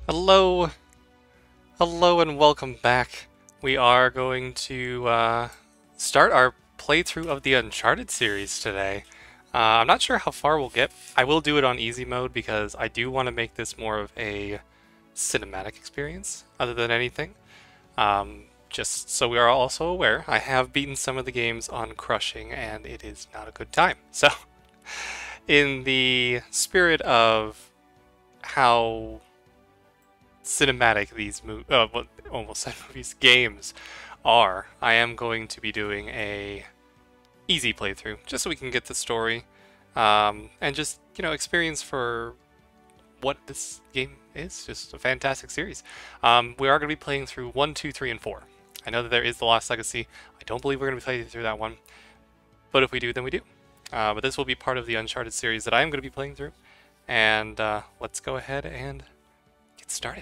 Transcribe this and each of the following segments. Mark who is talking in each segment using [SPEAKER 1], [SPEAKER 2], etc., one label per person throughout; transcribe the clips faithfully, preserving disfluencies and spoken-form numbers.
[SPEAKER 1] Hello, hello and welcome back. We are going to uh, start our playthrough of the Uncharted series today. Uh, I'm not sure how far we'll get. I will do it on easy mode because I do want to make this more of a cinematic experience other than anything. Um, just so we are also aware, I have beaten some of the games on crushing and it is not a good time. So, in the spirit of how cinematic these mo uh, well, almost said movies games are, I am going to be doing a easy playthrough just so we can get the story um, and just you know experience for what this game is. Just a fantastic series. Um, we are going to be playing through one, two, three, and four. I know that there is the Lost Legacy. I don't believe we're going to be playing through that one, but if we do, then we do. Uh, but this will be part of the Uncharted series that I am going to be playing through, and uh, let's go ahead and get started.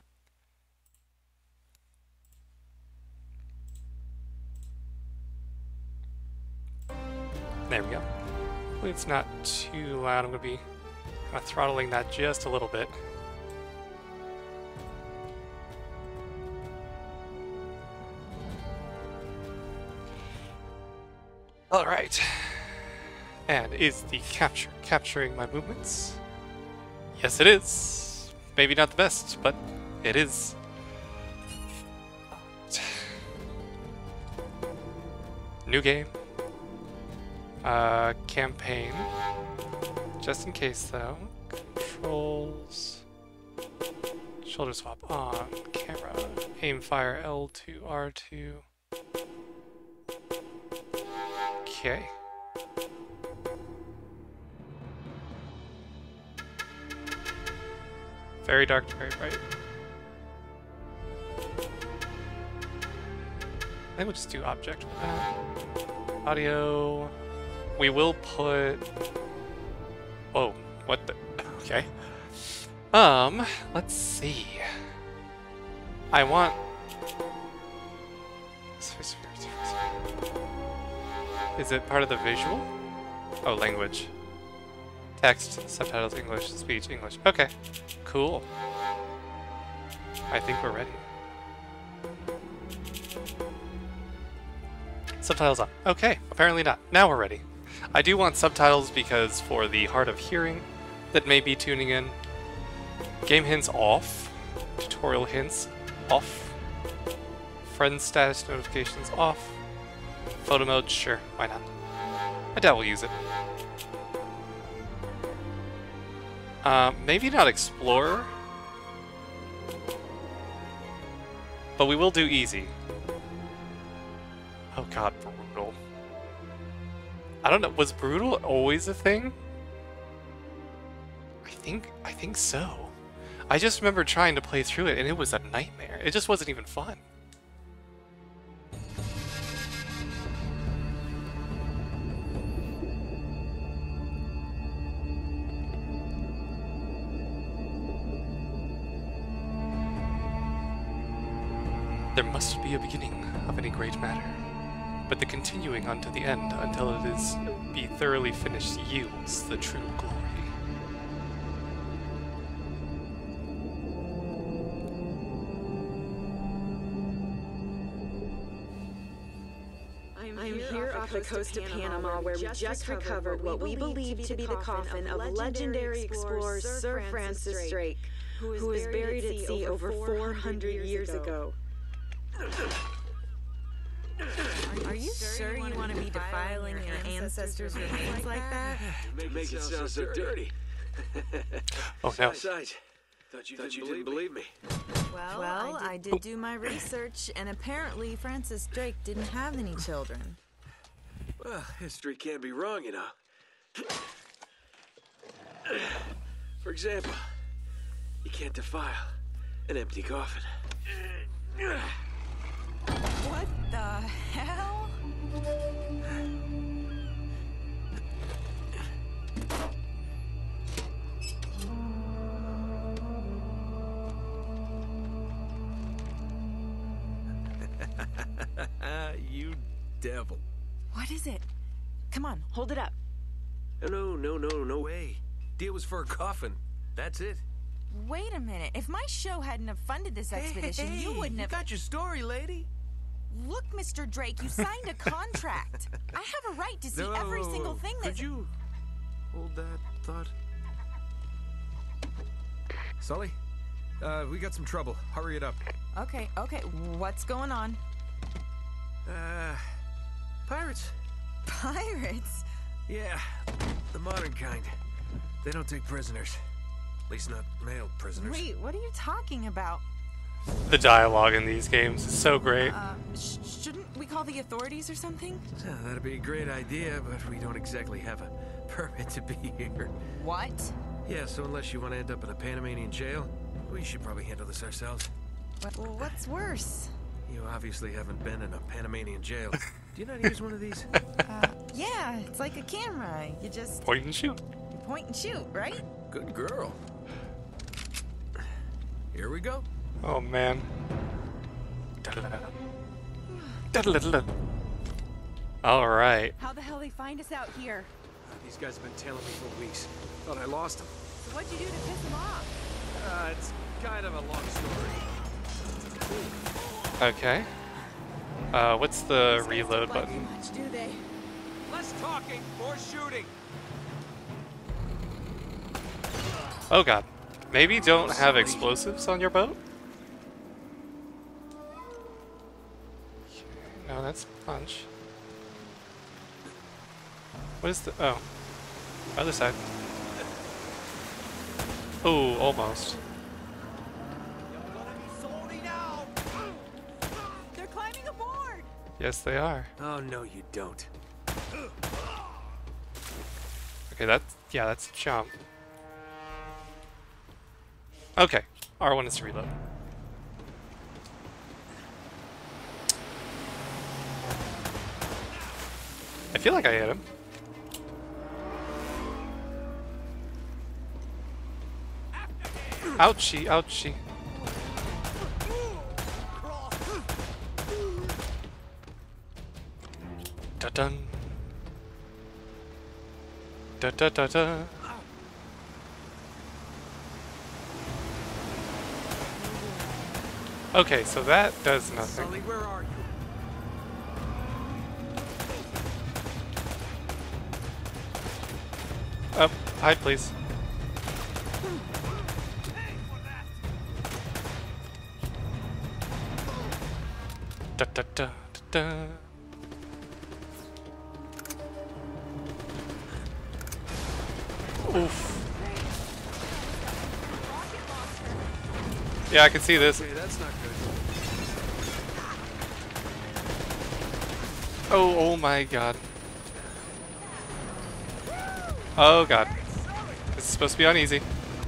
[SPEAKER 1] There we go. Hopefully it's not too loud. I'm going to be kind of throttling that just a little bit. Alright. And is the capture capturing my movements? Yes, it is. Maybe not the best, but it is. New game. Uh, campaign. Just in case, though. Controls. Shoulder swap on. Camera. Aim fire L two, R two. Okay. Very dark, very bright. I think we'll just do object for that. Audio. We will put... Whoa, what the... Okay. Um, let's see. I want... Is it part of the visual? Oh, language. Text, subtitles, English, speech, English. Okay, cool. I think we're ready. Subtitles on. Okay, apparently not. Now we're ready. I do want subtitles because for the hard of hearing that may be tuning in, game hints off, tutorial hints off, friend status notifications off, photo mode, sure, why not? I doubt we'll use it. Uh, maybe not Explorer, but we will do easy. Oh god, brutal. I don't know, was brutal always a thing? I think, I think so. I just remember trying to play through it and it was a nightmare. It just wasn't even fun. There must be a beginning of any great matter, but the continuing unto the end until it is be thoroughly finished yields the true glory.
[SPEAKER 2] I'm here off the coast of Panama where we just recovered what we believe to be the coffin of legendary explorer Sir Francis Drake, who was buried at sea over four hundred years ago.
[SPEAKER 3] Are, are you sure you want to be defiling your ancestors' remains like that?
[SPEAKER 4] You make it sound so dirty.
[SPEAKER 1] Oh no.
[SPEAKER 4] Besides, thought you, thought you didn't believe me.
[SPEAKER 3] Well, well I did do my research, and apparently Francis Drake didn't have any children.
[SPEAKER 4] Well, history can't be wrong, you know. For example, you can't defile an empty coffin.
[SPEAKER 3] What the hell?
[SPEAKER 5] You devil.
[SPEAKER 3] What is it? Come on, hold it up.
[SPEAKER 4] No, no, no, no, no way.
[SPEAKER 5] Deal was for a coffin. That's it.
[SPEAKER 3] Wait a minute. If my show hadn't have funded this expedition,
[SPEAKER 5] Hey,
[SPEAKER 3] you wouldn't
[SPEAKER 5] you
[SPEAKER 3] have...
[SPEAKER 5] got your story, lady.
[SPEAKER 3] Look, Mister Drake, you signed a contract. I have a right to see
[SPEAKER 5] No,
[SPEAKER 3] every single thing
[SPEAKER 5] Could
[SPEAKER 3] that's...
[SPEAKER 5] you hold that thought? Sully, uh, we got some trouble. Hurry it up.
[SPEAKER 3] Okay, okay. What's going on?
[SPEAKER 5] Uh, pirates.
[SPEAKER 3] Pirates?
[SPEAKER 5] Yeah, the modern kind. They don't take prisoners. At least not male prisoners.
[SPEAKER 3] Wait, what are you talking about?
[SPEAKER 1] The dialogue in these games is so great.
[SPEAKER 3] Uh, sh shouldn't we call the authorities or something?
[SPEAKER 5] Yeah, that'd be a great idea, but we don't exactly have a permit to be here.
[SPEAKER 3] What?
[SPEAKER 5] Yeah, so unless you want to end up in a Panamanian jail, we should probably handle this ourselves.
[SPEAKER 3] What, well, what's worse?
[SPEAKER 5] You obviously haven't been in a Panamanian jail. Do you not use one of these?
[SPEAKER 3] Uh, yeah, it's like a camera. You just
[SPEAKER 1] Point and shoot.
[SPEAKER 3] you point and shoot, right?
[SPEAKER 5] Good girl. Here we go.
[SPEAKER 1] Oh man. All right.
[SPEAKER 3] How the hell they find us out here?
[SPEAKER 5] These guys have been tailing me for weeks. Thought I lost them.
[SPEAKER 3] So what'd you do to piss them off?
[SPEAKER 5] Uh, it's kind of a long story.
[SPEAKER 1] Okay. Uh, what's the reload
[SPEAKER 3] Like you
[SPEAKER 1] button?
[SPEAKER 3] much, do they?
[SPEAKER 5] Less talking, more shooting.
[SPEAKER 1] Oh god. Maybe don't have explosives on your boat? No, that's punch. What is the... oh. Other side. Oh, almost.
[SPEAKER 3] They're climbing aboard!
[SPEAKER 1] Yes, they are.
[SPEAKER 5] Oh, no, you don't.
[SPEAKER 1] Okay, that's... yeah, that's jump. Okay. R one is to reload. I feel like I hit him. Ouchie, ouchie. Da dun. Da da da da. Okay, so that does nothing.
[SPEAKER 5] Sully, where are you?
[SPEAKER 1] Up, hide please. Da da da da da. Oof. Yeah, I can see this.
[SPEAKER 5] Okay, that's not good.
[SPEAKER 1] Oh, oh my god. Oh god. This is supposed to be uneasy.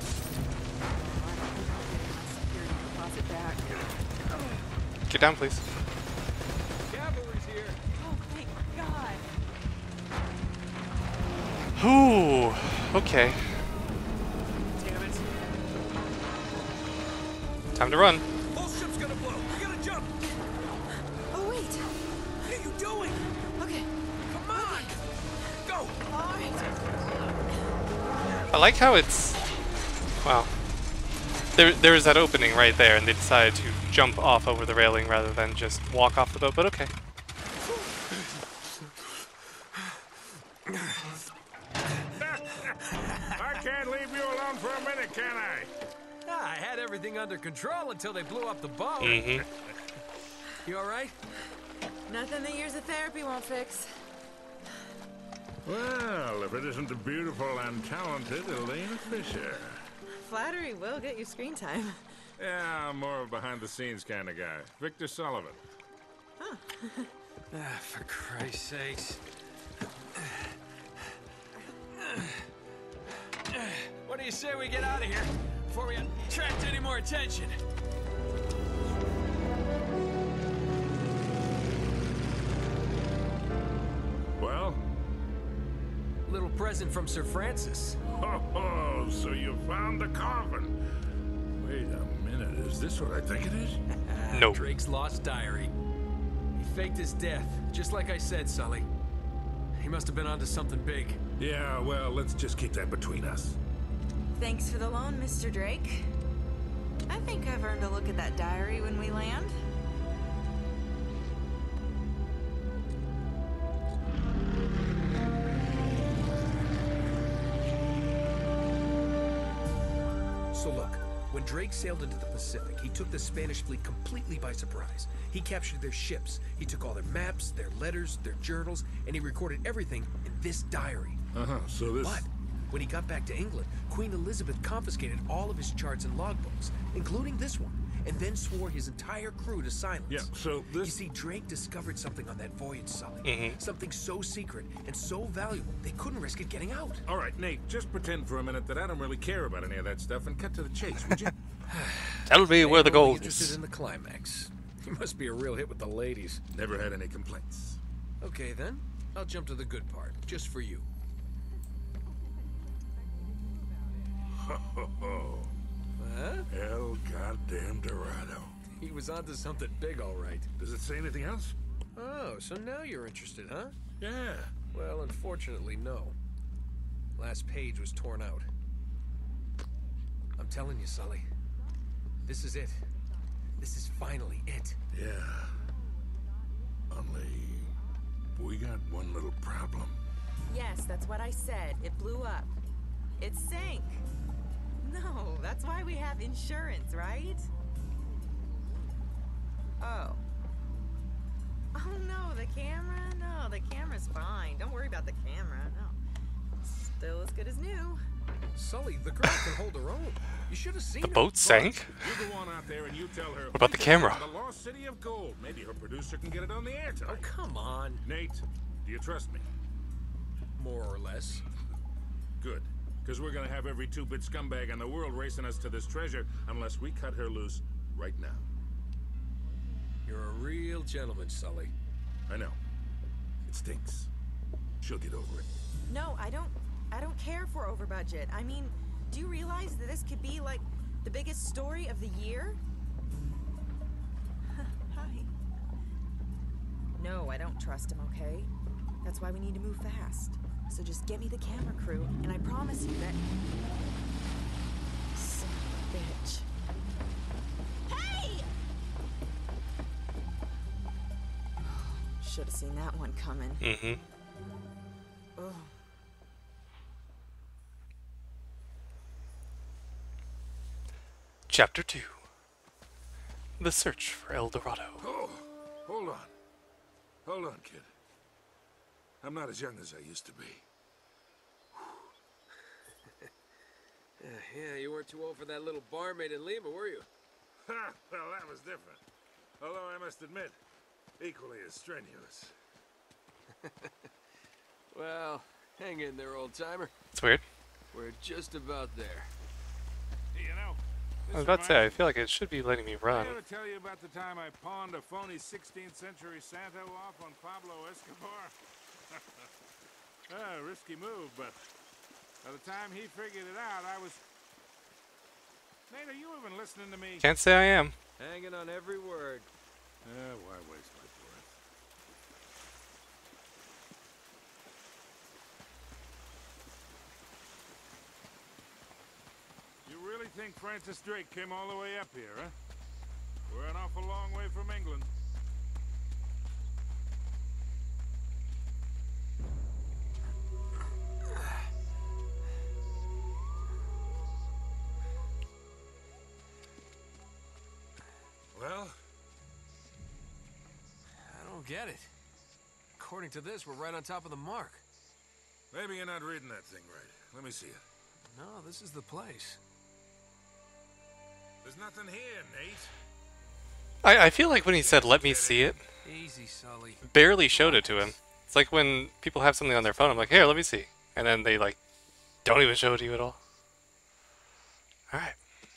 [SPEAKER 1] Get down, please.
[SPEAKER 5] Cavalry's here.
[SPEAKER 3] Oh, thank God.
[SPEAKER 1] Ooh. Okay.
[SPEAKER 5] Damn it.
[SPEAKER 1] Time to run.
[SPEAKER 5] Whole ship's gonna blow. We gotta jump.
[SPEAKER 3] Oh, wait.
[SPEAKER 5] What are you doing?
[SPEAKER 3] Okay.
[SPEAKER 5] Come on. Go.
[SPEAKER 3] All right.
[SPEAKER 1] I like how it's... wow. There, there is that opening right there, and they decided to jump off over the railing rather than just walk off the boat, but okay.
[SPEAKER 6] I can't leave you alone for a minute, can I?
[SPEAKER 5] Ah, I had everything under control until they blew up the boat.
[SPEAKER 1] Mm-hmm.
[SPEAKER 5] You all right?
[SPEAKER 3] Nothing that years of therapy won't fix.
[SPEAKER 6] Well, if it isn't the beautiful and talented Elena Fisher.
[SPEAKER 3] Flattery will get you screen time.
[SPEAKER 6] Yeah, I'm more of a behind-the-scenes kind of guy. Victor Sullivan.
[SPEAKER 5] Ah, for Christ's sakes. What do you say we get out of here before we attract any more attention?
[SPEAKER 6] Well?
[SPEAKER 5] Little present from Sir Francis.
[SPEAKER 6] Oh, oh, so you found the coffin. Wait a minute, is this what I think it is?
[SPEAKER 1] No.
[SPEAKER 5] Drake's lost diary. He faked his death, just like I said, Sully. He must have been onto something big.
[SPEAKER 6] Yeah, well, let's just keep that between us.
[SPEAKER 3] Thanks for the loan, Mister Drake. I think I've earned a look at that diary when we land.
[SPEAKER 5] So look, when Drake sailed into the Pacific, he took the Spanish fleet completely by surprise. He captured their ships, he took all their maps, their letters, their journals, and he recorded everything in this diary.
[SPEAKER 6] Uh-huh, so this...
[SPEAKER 5] But when he got back to England, Queen Elizabeth confiscated all of his charts and logbooks, including this one, and then swore his entire crew to silence.
[SPEAKER 6] Yeah, so this...
[SPEAKER 5] You see, Drake discovered something on that voyage, Sully.
[SPEAKER 1] Mm-hmm.
[SPEAKER 5] Something so secret and so valuable, they couldn't risk it getting out.
[SPEAKER 6] All right, Nate, just pretend for a minute that I don't really care about any of that stuff and cut to the chase, would you?
[SPEAKER 1] Tell me where the
[SPEAKER 5] I'm only
[SPEAKER 1] gold
[SPEAKER 5] interested
[SPEAKER 1] is.
[SPEAKER 5] in the climax. You must be a real hit with the ladies.
[SPEAKER 6] Never had any complaints.
[SPEAKER 5] Okay, then. I'll jump to the good part, just for you.
[SPEAKER 6] Ho, ho, ho.
[SPEAKER 5] Huh?
[SPEAKER 6] El goddamn Dorado.
[SPEAKER 5] He was onto something big, all right.
[SPEAKER 6] Does it say anything else?
[SPEAKER 5] Oh, so now you're interested, huh?
[SPEAKER 6] Yeah.
[SPEAKER 5] Well, unfortunately, no. Last page was torn out. I'm telling you, Sully. This is it. This is finally it.
[SPEAKER 6] Yeah. Only... we got one little problem.
[SPEAKER 3] Yes, that's what I said. It blew up. It sank. No, that's why we have insurance, right? Oh. Oh no, the camera? No, the camera's fine. Don't worry about the camera. No. Still as good as new.
[SPEAKER 5] Sully, the girl can hold her own. You should have seen
[SPEAKER 1] The
[SPEAKER 5] her.
[SPEAKER 1] boat sank?
[SPEAKER 6] You go on out there and you tell her...
[SPEAKER 1] What about the camera?
[SPEAKER 6] The lost city of gold. Maybe her producer can get it on the air tonight.
[SPEAKER 5] Oh, come on.
[SPEAKER 6] Nate, do you trust me?
[SPEAKER 5] More or less.
[SPEAKER 6] Good. Because we're going to have every two-bit scumbag in the world racing us to this treasure unless we cut her loose right now.
[SPEAKER 5] You're a real gentleman, Sully.
[SPEAKER 6] I know. It stinks. She'll get over it.
[SPEAKER 3] No, I don't I don't care for over budget. I mean, do you realize that this could be like the biggest story of the year? Hi. No, I don't trust him, okay? That's why we need to move fast. So just get me the camera crew, and I promise you that... Son of a bitch. Hey! Should have seen that one coming.
[SPEAKER 1] Mm-hmm.
[SPEAKER 3] Ugh.
[SPEAKER 1] Chapter two. The Search for El Dorado.
[SPEAKER 6] Oh, hold on. Hold on, kid. I'm not as young as I used to be.
[SPEAKER 4] Yeah, yeah, you weren't too old for that little barmaid in Lima, were you?
[SPEAKER 6] Ha! Well, that was different. Although I must admit, equally as strenuous.
[SPEAKER 4] Well, hang in there, old-timer.
[SPEAKER 1] It's weird.
[SPEAKER 4] We're just about there.
[SPEAKER 6] You know,
[SPEAKER 1] I was about to say, I feel like it should be letting me
[SPEAKER 6] I
[SPEAKER 1] run.
[SPEAKER 6] ever tell you about the time I pawned a phony sixteenth century Santa off on Pablo Escobar? Ah, risky move, but by the time he figured it out, I was... Nate, are you even listening to me?
[SPEAKER 1] Can't say I am.
[SPEAKER 4] Hanging on every word.
[SPEAKER 6] Ah, why waste my breath? You really think Francis Drake came all the way up here, huh? We're an awful long way from England. Well,
[SPEAKER 5] I don't get it. According to this, we're right on top of the mark.
[SPEAKER 6] maybe you're not reading that thing right. Let me see it.
[SPEAKER 5] No, this is the place.
[SPEAKER 6] There's nothing here, Nate.
[SPEAKER 1] I, I feel like when he said, let me see it,
[SPEAKER 5] Easy, Sully.
[SPEAKER 1] barely showed it to him. It's like when people have something on their phone, I'm like, here, let me see. And then they, like, don't even show it to you at all. Alright.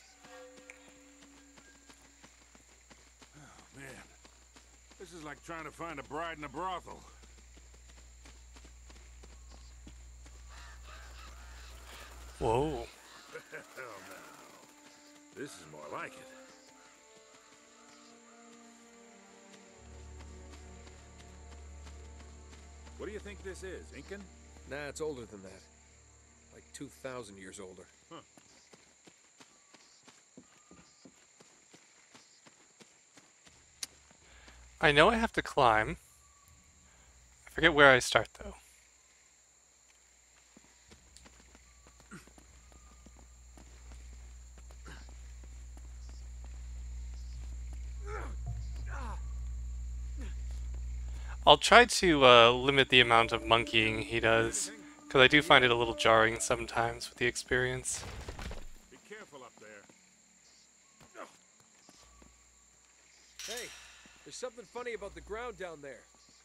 [SPEAKER 6] Oh, man. This is like trying to find a bride in a brothel.
[SPEAKER 1] Whoa.
[SPEAKER 6] Hell no. This is more like it. What do you think this is, Incan?
[SPEAKER 5] Nah, it's older than that. Like two thousand years older.
[SPEAKER 6] Huh.
[SPEAKER 1] I know I have to climb. I forget where I start, though. I'll try to uh, limit the amount of monkeying he does, because I do find it a little jarring sometimes with the experience.
[SPEAKER 6] Be careful up there.
[SPEAKER 5] Hey, there's something funny about the ground down there.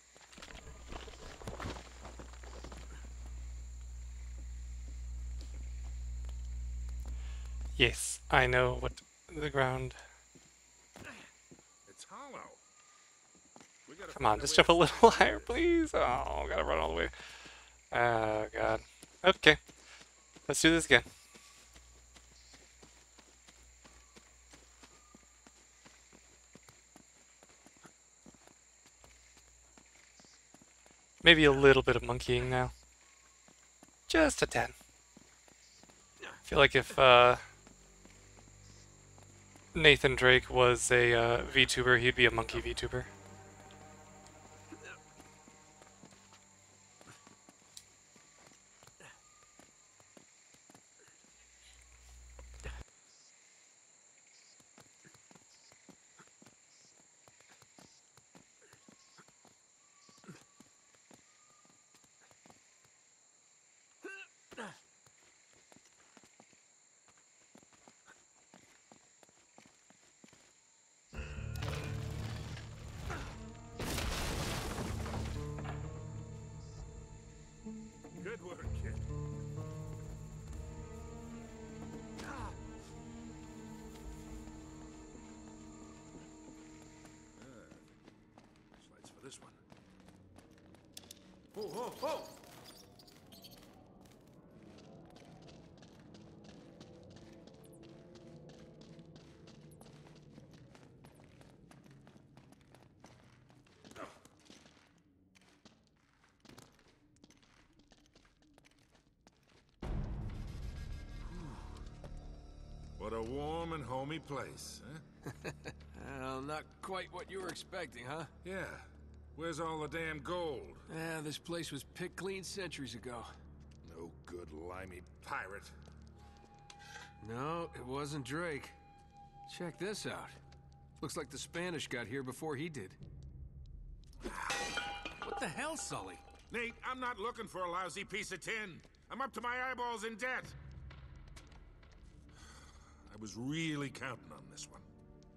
[SPEAKER 1] Yes, I know what the ground...
[SPEAKER 6] It's hollow. We gotta
[SPEAKER 1] Come on,
[SPEAKER 6] find a
[SPEAKER 1] just
[SPEAKER 6] way
[SPEAKER 1] jump a
[SPEAKER 6] to
[SPEAKER 1] little
[SPEAKER 6] smash
[SPEAKER 1] higher,
[SPEAKER 6] it.
[SPEAKER 1] please. Oh, gotta run all the way. Oh, God. Okay. Let's do this again. Maybe a little bit of monkeying now. Just a ten. I feel like if uh, Nathan Drake was a uh, VTuber, he'd be a monkey VTuber.
[SPEAKER 6] Good work, kid. Flashlights for this one. Whoa, whoa, whoa! What a warm and homey place, huh?
[SPEAKER 5] Well, not quite what you were expecting, huh?
[SPEAKER 6] Yeah. Where's all the damn gold?
[SPEAKER 5] Yeah, this place was picked clean centuries ago.
[SPEAKER 6] No good limey pirate.
[SPEAKER 5] No, it wasn't Drake. Check this out. Looks like the Spanish got here before he did. What the hell, Sully?
[SPEAKER 6] Nate, I'm not looking for a lousy piece of tin. I'm up to my eyeballs in debt. I was really counting on this one.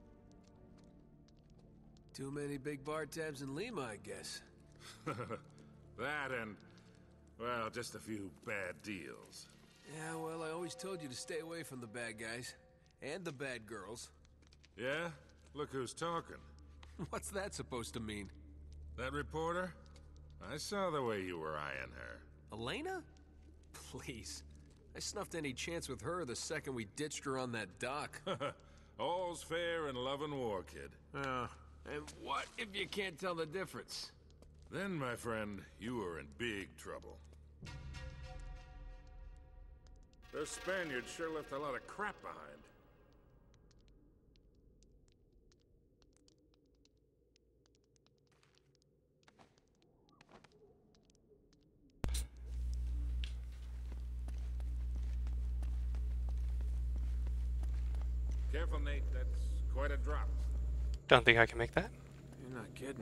[SPEAKER 5] Too many big bar tabs in Lima, I guess.
[SPEAKER 6] That and, well, just a few bad deals.
[SPEAKER 5] Yeah, well, I always told you to stay away from the bad guys. And the bad girls.
[SPEAKER 6] Yeah? Look who's talking.
[SPEAKER 5] What's that supposed to mean?
[SPEAKER 6] That reporter? I saw the way you were eyeing her.
[SPEAKER 5] Elena? Please. I snuffed any chance with her the second we ditched her on that dock.
[SPEAKER 6] All's fair in love and war, kid.
[SPEAKER 5] Uh, and what if you can't tell the difference?
[SPEAKER 6] Then, my friend, you are in big trouble. Those Spaniards sure left a lot of crap behind. Careful, Nate. That's quite a drop.
[SPEAKER 1] Don't think I can make that.
[SPEAKER 5] You're not kidding.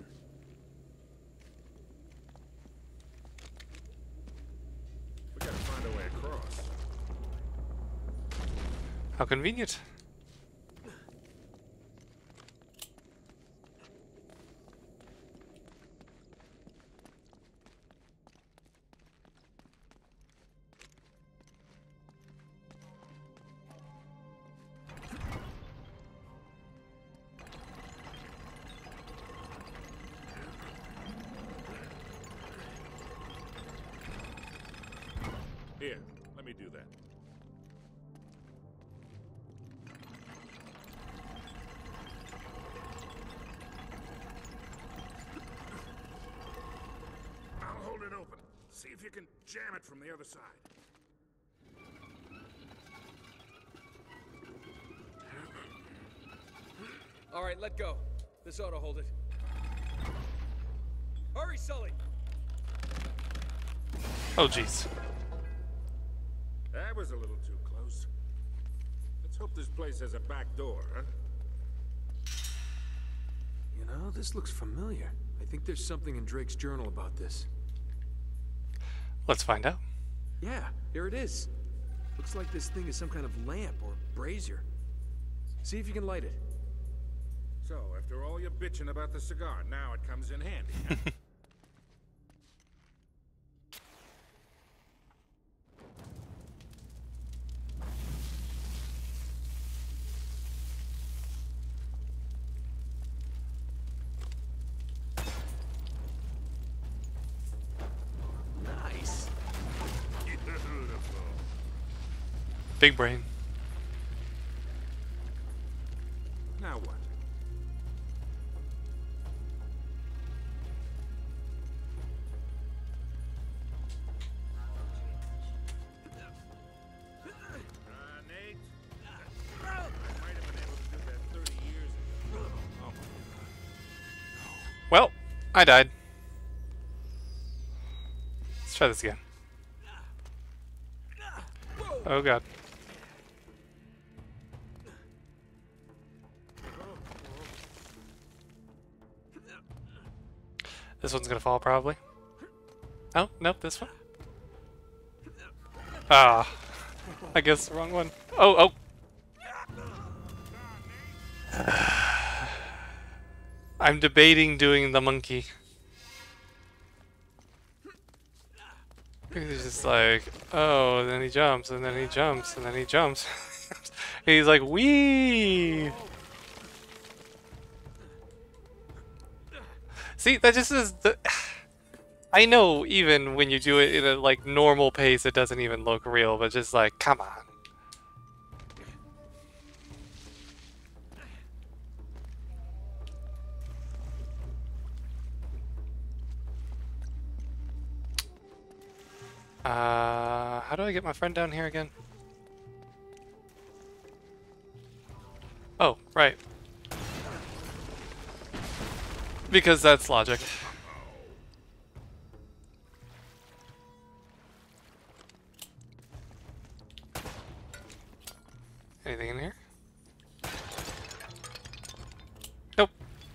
[SPEAKER 6] We gotta find a way across.
[SPEAKER 1] How convenient.
[SPEAKER 6] Here, let me do that. I'll hold it open. See if you can jam it from the other side.
[SPEAKER 5] All right, let go. This ought to hold it. Hurry, Sully!
[SPEAKER 1] Oh, jeez.
[SPEAKER 6] That was a little too close. Let's hope this place has a back door, huh?
[SPEAKER 5] You know, this looks familiar. I think there's something in Drake's journal about this.
[SPEAKER 1] Let's find out.
[SPEAKER 5] Yeah, here it is. Looks like this thing is some kind of lamp or brazier. See if you can light it.
[SPEAKER 6] So, after all your bitching about the cigar, now it comes in handy, huh?
[SPEAKER 5] Nice.
[SPEAKER 6] Beautiful.
[SPEAKER 1] Big brain.
[SPEAKER 6] Now what? Uh, Nate? I might have been able to do that thirty years ago. Oh,
[SPEAKER 1] Well, I died. Let's try this again. Oh god. This one's gonna fall probably. Oh, nope, this one. Ah, I guess the wrong one. Oh, oh. I'm debating doing the monkey. He's just like, oh, and then he jumps, and then he jumps, and then he jumps. He's like, wee. See, that just is the. I know even when you do it in a like normal pace, it doesn't even look real, but just like, come on. Uh, how do I get my friend down here again? Oh, right. Because that's logic. Anything in here? Nope.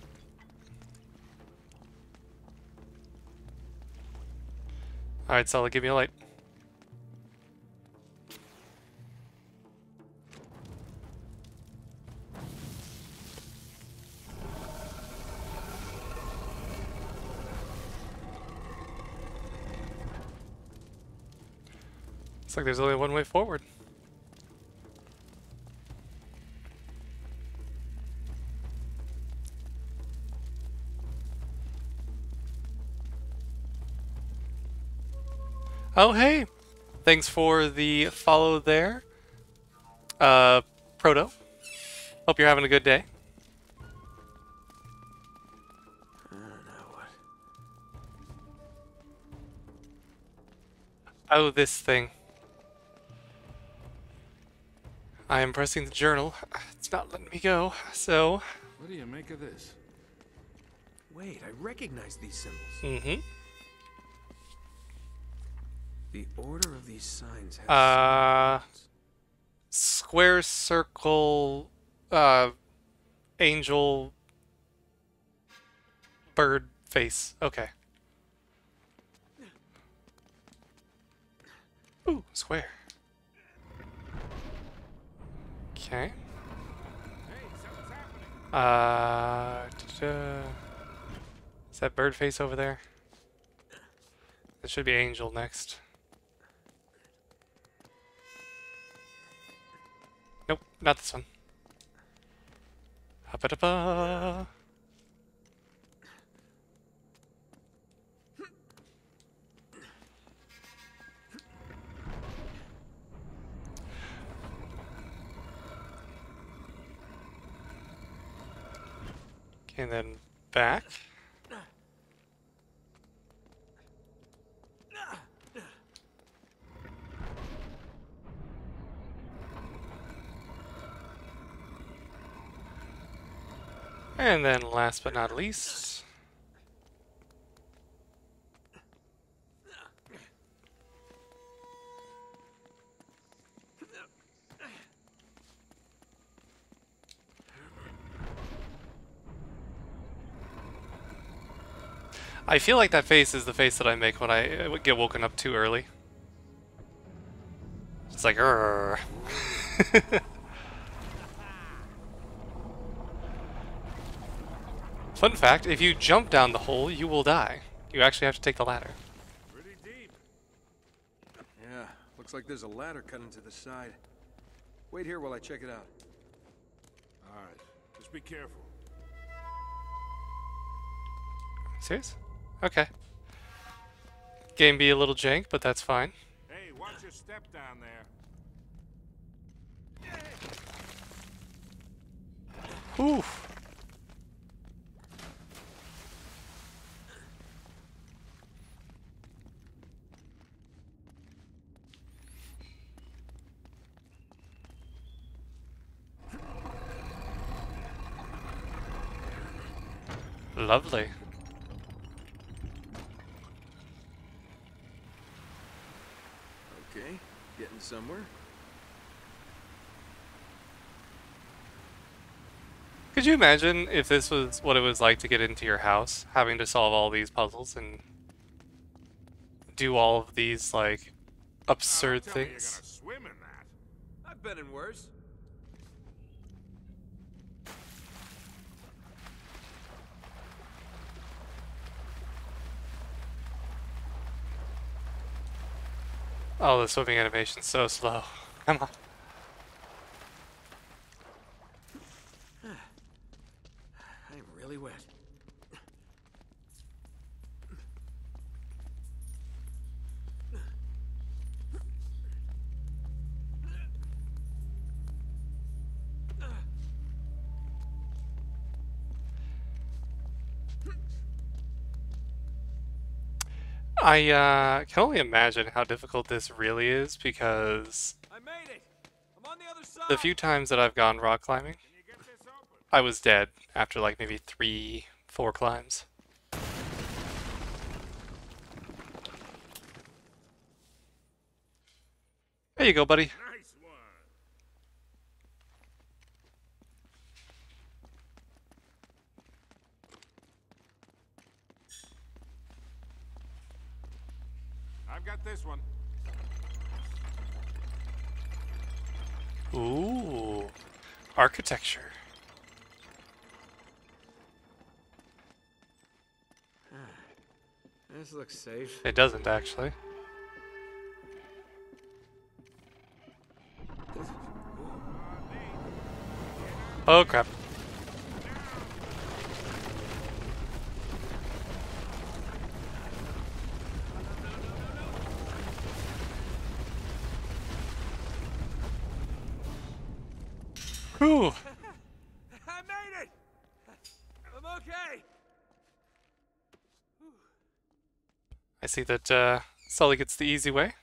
[SPEAKER 1] Alright, Sully, give me a light. Looks like there's only one way forward. Oh, hey! Thanks for the follow there, uh, Proto. Hope you're having a good day.
[SPEAKER 5] Uh, now what?
[SPEAKER 1] Oh, this thing. I am pressing the journal. It's not letting me go, so...
[SPEAKER 6] what do you make of this?
[SPEAKER 5] Wait, I recognize these symbols.
[SPEAKER 1] Mm-hmm.
[SPEAKER 5] The order of these signs has
[SPEAKER 1] Uh...
[SPEAKER 5] symbols.
[SPEAKER 1] Square, circle, uh... angel... bird face. Okay. Ooh, square. Okay.
[SPEAKER 6] Hey, something's happening.
[SPEAKER 1] Uh, da-da. Is that bird face over there? It should be angel next. Nope, not this one. Ba-da-ba. Okay, and then back. And then last but not least. I feel like that face is the face that I make when I uh, get woken up too early. It's like, "Rrrr." Fun fact, if you jump down the hole, you will die. You actually have to take the ladder.
[SPEAKER 6] Pretty deep.
[SPEAKER 5] Yeah, looks like there's a ladder cut into the side. Wait here while I check it out.
[SPEAKER 6] All right. Just be careful.
[SPEAKER 1] Serious? Okay. Game be a little jank, but that's fine.
[SPEAKER 6] Hey, watch your step down there.
[SPEAKER 1] Oof. Lovely.
[SPEAKER 5] Okay, getting somewhere.
[SPEAKER 1] Could you imagine if this was what it was like to get into your house, having to solve all these puzzles and do all of these, like, absurd
[SPEAKER 6] Tell me you're gonna
[SPEAKER 1] things?
[SPEAKER 6] swim in that.
[SPEAKER 5] I've been in worse.
[SPEAKER 1] Oh, the swimming animation's so slow. Come on.
[SPEAKER 5] I'm really wet.
[SPEAKER 1] I uh, can only imagine how difficult this really is, because
[SPEAKER 5] I made it. I'm on the other side.
[SPEAKER 1] the few times that I've gone rock climbing,
[SPEAKER 6] Can you get this open?
[SPEAKER 1] I was dead after like maybe three, four climbs. There you go, buddy.
[SPEAKER 6] Nice one. I've got this one.
[SPEAKER 1] Ooh, architecture.
[SPEAKER 5] This looks safe.
[SPEAKER 1] It doesn't actually. Oh crap. Whew.
[SPEAKER 5] I made it. I'm okay.
[SPEAKER 1] I see that uh, Sully gets the easy way.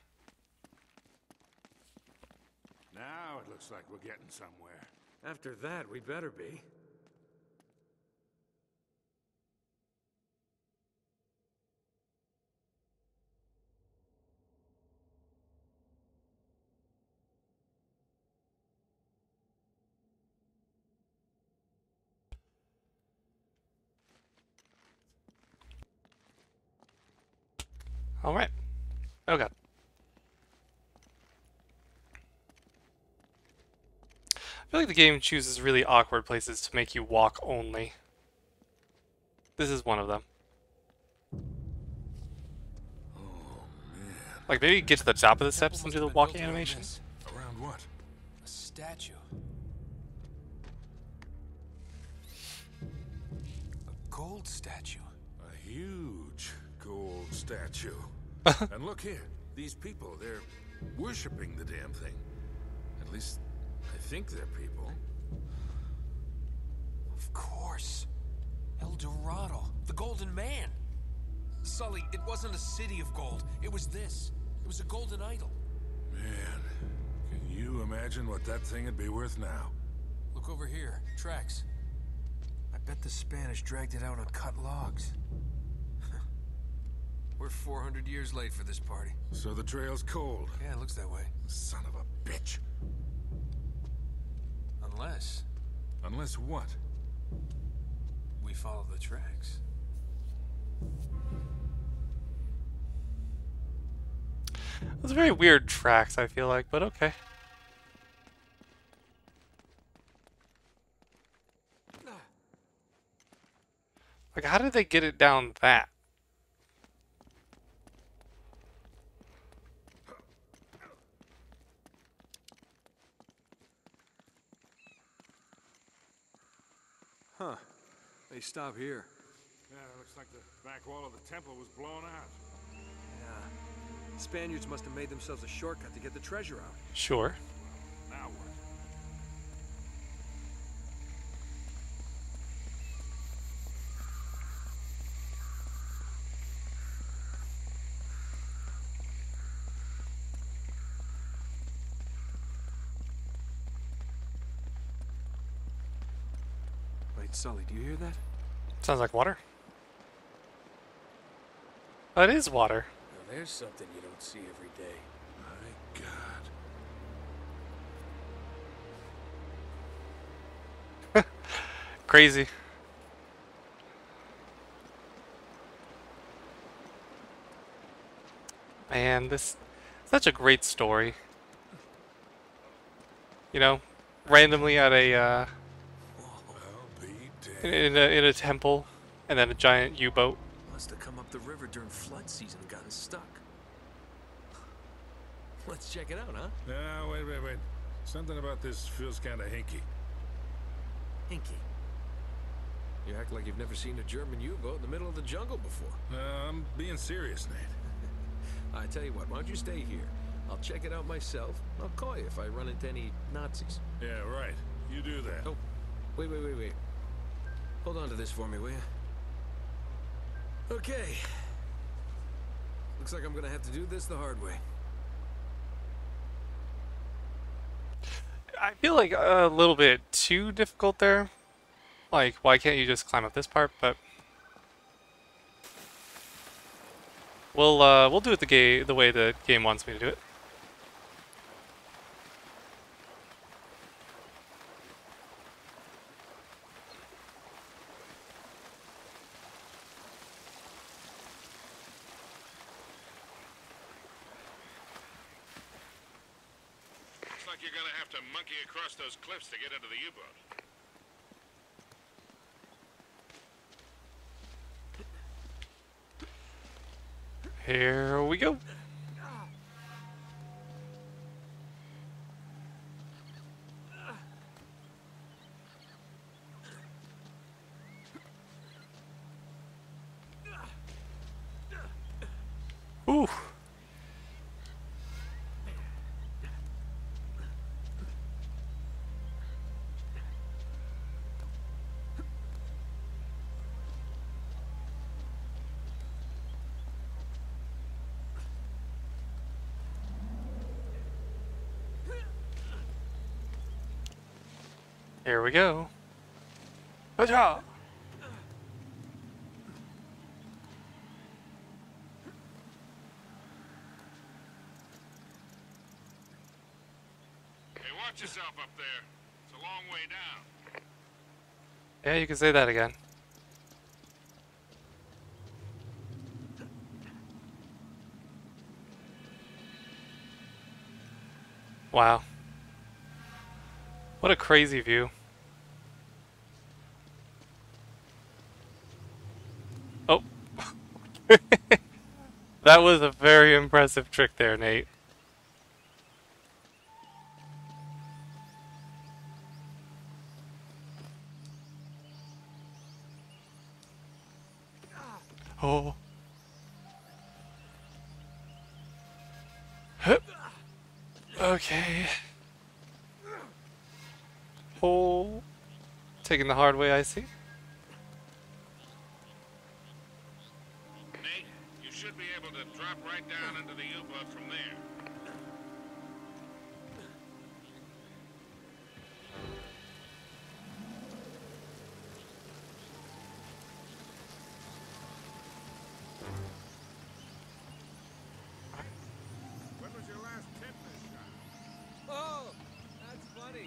[SPEAKER 6] Now it looks like we're getting somewhere.
[SPEAKER 5] After that, we better be.
[SPEAKER 1] All right. Oh god. I feel like the game chooses really awkward places to make you walk only. This is one of them. Like maybe get to the top of the steps and do the walking animation.
[SPEAKER 6] Around what?
[SPEAKER 5] A statue. A gold statue.
[SPEAKER 6] A huge gold statue. And look here, these people, they're worshipping the damn thing. At least, I think they're people.
[SPEAKER 5] Of course. El Dorado, the Golden Man. Sully, it wasn't a city of gold. It was this. It was a golden idol.
[SPEAKER 6] Man, can you imagine what that thing would be worth now?
[SPEAKER 5] Look over here. Tracks. I bet the Spanish dragged it out on cut logs. We're four hundred years late for this party.
[SPEAKER 6] So the trail's cold.
[SPEAKER 5] Yeah, it looks that way.
[SPEAKER 6] Son of a bitch.
[SPEAKER 5] Unless
[SPEAKER 6] Unless what?
[SPEAKER 5] we follow the tracks.
[SPEAKER 1] Those are very weird tracks, I feel like, but okay. Like, how did they get it down that?
[SPEAKER 5] Huh. They stop here.
[SPEAKER 6] Yeah, it looks like the back wall of the temple was blown out.
[SPEAKER 5] Yeah. Spaniards must have made themselves a shortcut to get the treasure out.
[SPEAKER 1] Sure.
[SPEAKER 6] Now what?
[SPEAKER 5] Wait, Sully, do you hear that?
[SPEAKER 1] Sounds like water. Oh, it is water.
[SPEAKER 5] Now there's something you don't see every day.
[SPEAKER 6] My God.
[SPEAKER 1] Crazy. Man, this such a great story. You know, randomly at a uh,
[SPEAKER 6] I'll be
[SPEAKER 1] in,
[SPEAKER 6] dead.
[SPEAKER 1] in a in a temple, and then a giant U-boat.
[SPEAKER 5] Must have come up the river during flood season and gotten stuck. Let's check it out, huh?
[SPEAKER 6] No, wait, wait, wait. Something about this feels kind of hinky.
[SPEAKER 5] Hinky. You act like you've never seen a German U-boat in the middle of the jungle before.
[SPEAKER 6] No, I'm being serious, Nate.
[SPEAKER 5] I tell you what, why don't you stay here? I'll check it out myself. I'll call you if I run into any Nazis.
[SPEAKER 6] Yeah, right. You do that.
[SPEAKER 5] Oh, wait, wait, wait, wait. Hold on to this for me, will you? Okay. Looks like I'm gonna have to do this the hard way.
[SPEAKER 1] I feel like a little bit too difficult there. Like, why can't you just climb up this part? But we'll uh, we'll do it the game the way the game wants me to do it.
[SPEAKER 6] Looks like you're gonna have to monkey across those cliffs to get into the U-boat.
[SPEAKER 1] Here we go. Ooh. Here we go. Acha!
[SPEAKER 6] Hey, watch yourself up there. It's a long way down.
[SPEAKER 1] Yeah, you can say that again. Wow. What a crazy view. Oh. That was a very impressive trick there, Nate. Oh. Hup. Okay. Oh. Taking the hard way, I see.
[SPEAKER 6] Nate, you should be able to drop right down into the U-boat from there. When was your last tetanus shot?
[SPEAKER 5] Oh, that's funny.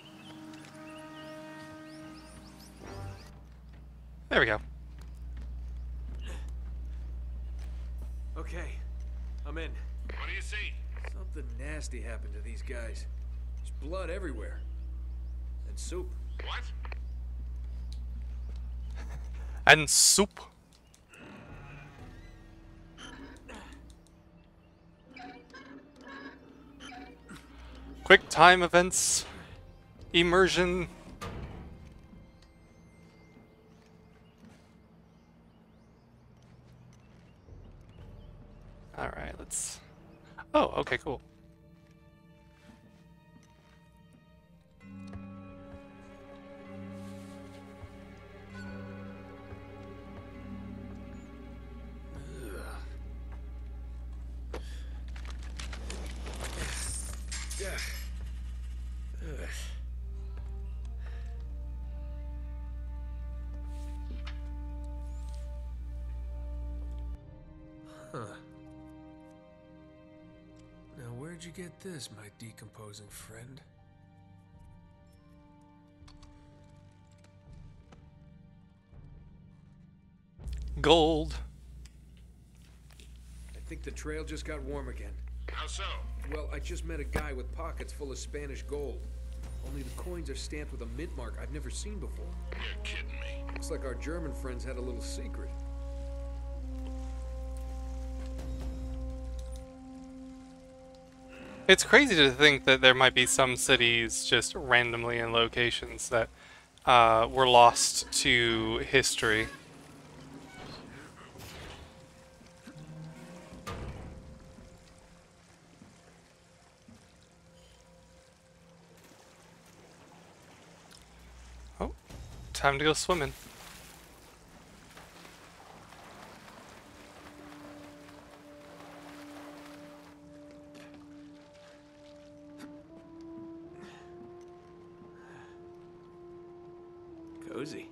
[SPEAKER 1] There we go.
[SPEAKER 5] I'm in.
[SPEAKER 6] What do you see?
[SPEAKER 5] Something nasty happened to these guys. There's blood everywhere. And soup.
[SPEAKER 6] What?
[SPEAKER 1] And soup. Quick time events. Immersion. Alright, let's... Oh, okay, cool.
[SPEAKER 5] Huh. Now where'd you get this, my decomposing friend?
[SPEAKER 1] Gold.
[SPEAKER 5] I think the trail just got warm again.
[SPEAKER 6] How so?
[SPEAKER 5] Well, I just met a guy with pockets full of Spanish gold. Only the coins are stamped with a mint mark I've never seen before.
[SPEAKER 6] You're kidding me.
[SPEAKER 5] Looks like our German friends had a little secret.
[SPEAKER 1] It's crazy to think that there might be some cities just randomly in locations that uh, were lost to history. Oh, time to go swimming.
[SPEAKER 4] Cozy.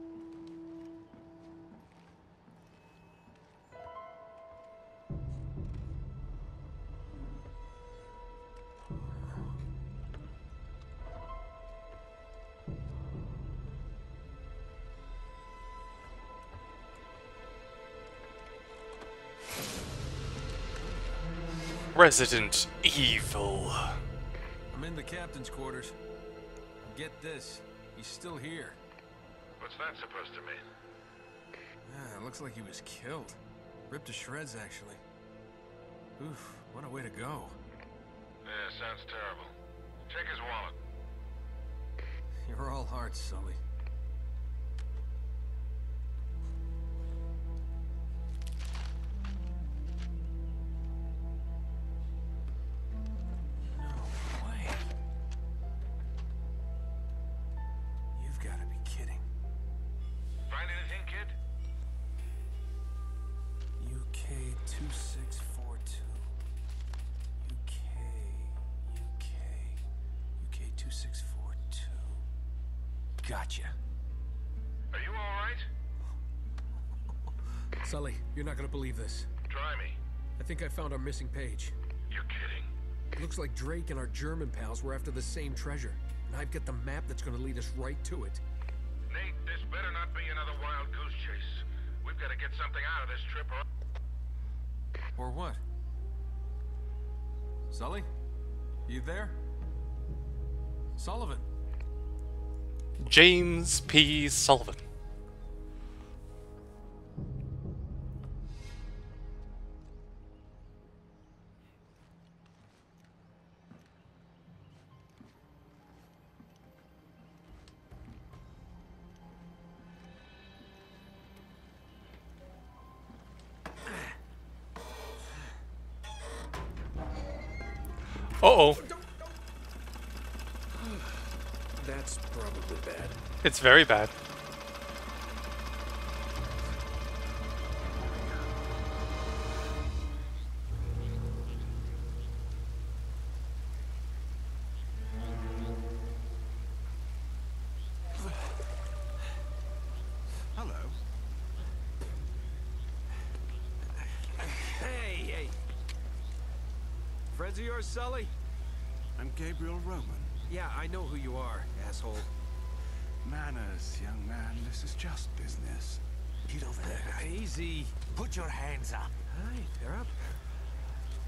[SPEAKER 1] Resident Evil.
[SPEAKER 5] I'm in the captain's quarters. Get this, he's still here.
[SPEAKER 6] What's that supposed to mean?
[SPEAKER 5] Yeah, it looks like he was killed. Ripped to shreds, actually. Oof, what a way to go.
[SPEAKER 6] Yeah, sounds terrible. Check his wallet.
[SPEAKER 5] You're all hearts, Sully. No way. You've got to be kidding.
[SPEAKER 6] Find anything, kid?
[SPEAKER 5] U K two six four two. U K, U K, U K two six four two. Gotcha.
[SPEAKER 6] Are you all right?
[SPEAKER 5] Sully, you're not gonna believe this.
[SPEAKER 6] Try me.
[SPEAKER 5] I think I found our missing page.
[SPEAKER 6] You're kidding.
[SPEAKER 5] Looks like Drake and our German pals were after the same treasure. And I've got the map that's gonna lead us right to it.
[SPEAKER 6] Nate, this better not be another wild goose chase. We've got to get something out of this trip or...
[SPEAKER 5] Or what? Sully? You there? Sullivan?
[SPEAKER 1] James P. Sullivan. Uh-oh.
[SPEAKER 5] That's probably bad.
[SPEAKER 1] It's very bad.
[SPEAKER 5] Hello. Hey, hey. Friends of yours, Sully?
[SPEAKER 7] I'm Gabriel Roman.
[SPEAKER 5] Yeah, I know who you are, asshole.
[SPEAKER 7] Manners, young man. This is just business. Get over there.
[SPEAKER 5] Easy.
[SPEAKER 7] Put your hands up.
[SPEAKER 5] Hi, they're up.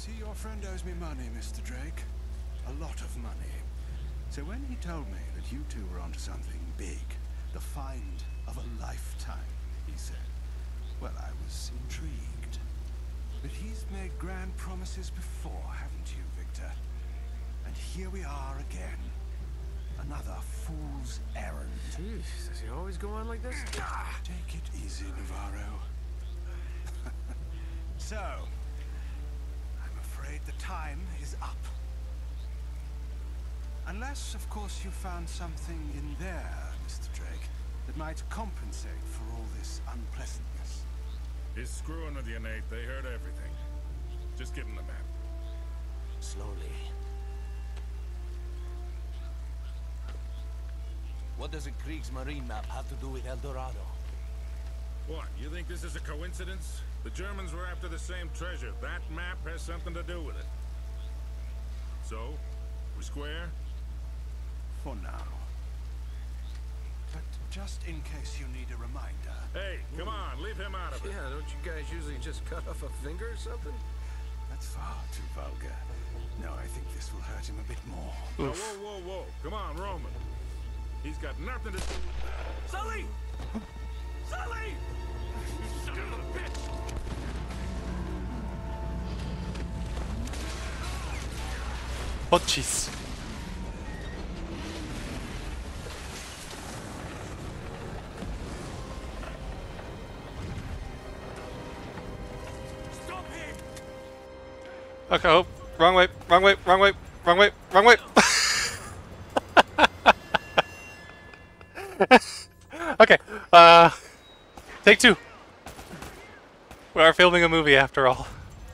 [SPEAKER 7] See, your friend owes me money, Mister Drake. A lot of money. So when he told me that you two were onto something big, the find of a lifetime, he said, well, I was intrigued. But he's made grand promises before, haven't you, Victor? And here we are again. Another fool's errand.
[SPEAKER 5] Jeez, does he always go on like this?
[SPEAKER 7] Take it easy, Navarro. So, I'm afraid the time is up. Unless, of course, you found something in there, Mister Drake, that might compensate for all this unpleasantness.
[SPEAKER 6] He's screwing with you, Nate. They heard everything. Just give him the map.
[SPEAKER 8] Slowly. What does a Kriegsmarine map have to do with El Dorado?
[SPEAKER 6] What, you think this is a coincidence? The Germans were after the same treasure. That map has something to do with it. So, we square?
[SPEAKER 7] For now. But just in case you need a reminder...
[SPEAKER 6] Hey, come on, leave him out of it.
[SPEAKER 5] Yeah, don't you guys usually just cut off a finger or something?
[SPEAKER 7] That's far too vulgar. No, I think this will hurt him a bit more.
[SPEAKER 6] Now, whoa, whoa, whoa. Come on, Roman. He's got nothing to do... Sully! Sully! You son of a bitch!
[SPEAKER 1] Oh, jeez.
[SPEAKER 7] Stop him!
[SPEAKER 1] Okay, oh, wrong way, wrong way, wrong way, wrong way, wrong way. Okay, uh, take two. We are filming a movie after all.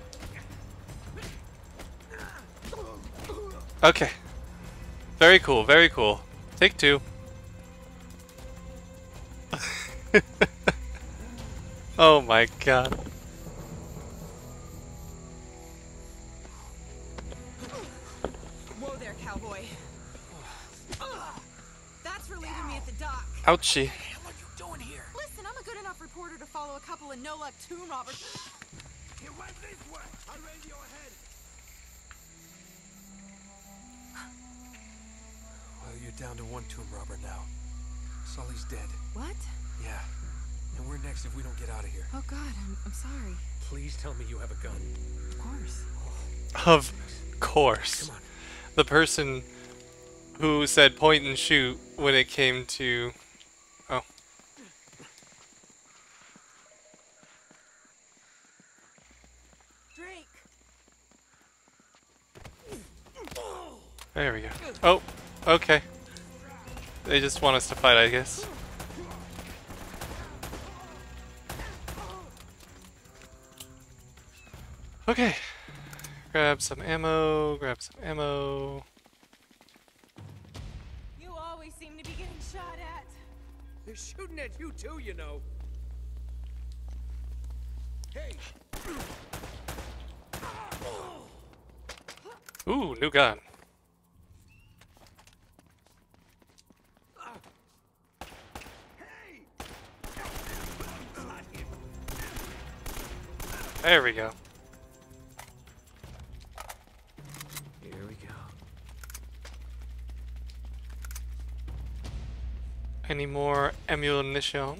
[SPEAKER 1] Okay. Very cool, very cool. Take two. Oh my god.
[SPEAKER 3] Whoa there, cowboy. That's for leaving me at the dock.
[SPEAKER 1] Ouchie.
[SPEAKER 7] What are you doing here?
[SPEAKER 3] Listen, I'm a good enough reporter to follow a couple of no-luck tomb robbers.
[SPEAKER 7] He went this way. I'll radio ahead.
[SPEAKER 5] Well, you're down to one tomb robber now. Sully's dead.
[SPEAKER 3] What?
[SPEAKER 5] Yeah. And we're next if we don't get out of here.
[SPEAKER 3] Oh God, I'm, I'm sorry.
[SPEAKER 5] Please tell me you have a gun.
[SPEAKER 3] Of course.
[SPEAKER 1] Of course.
[SPEAKER 5] Come on.
[SPEAKER 1] The person who said point and shoot when it came to... Oh.
[SPEAKER 3] Drake.
[SPEAKER 1] There we go. Oh, okay. They just want us to fight, I guess. Okay. Grab some ammo, grab some ammo.
[SPEAKER 3] You always seem to be getting shot at.
[SPEAKER 5] They're shooting at you too, you know. Hey!
[SPEAKER 1] Ooh, new gun. There we go.
[SPEAKER 5] Here we go.
[SPEAKER 1] Any more ammunition?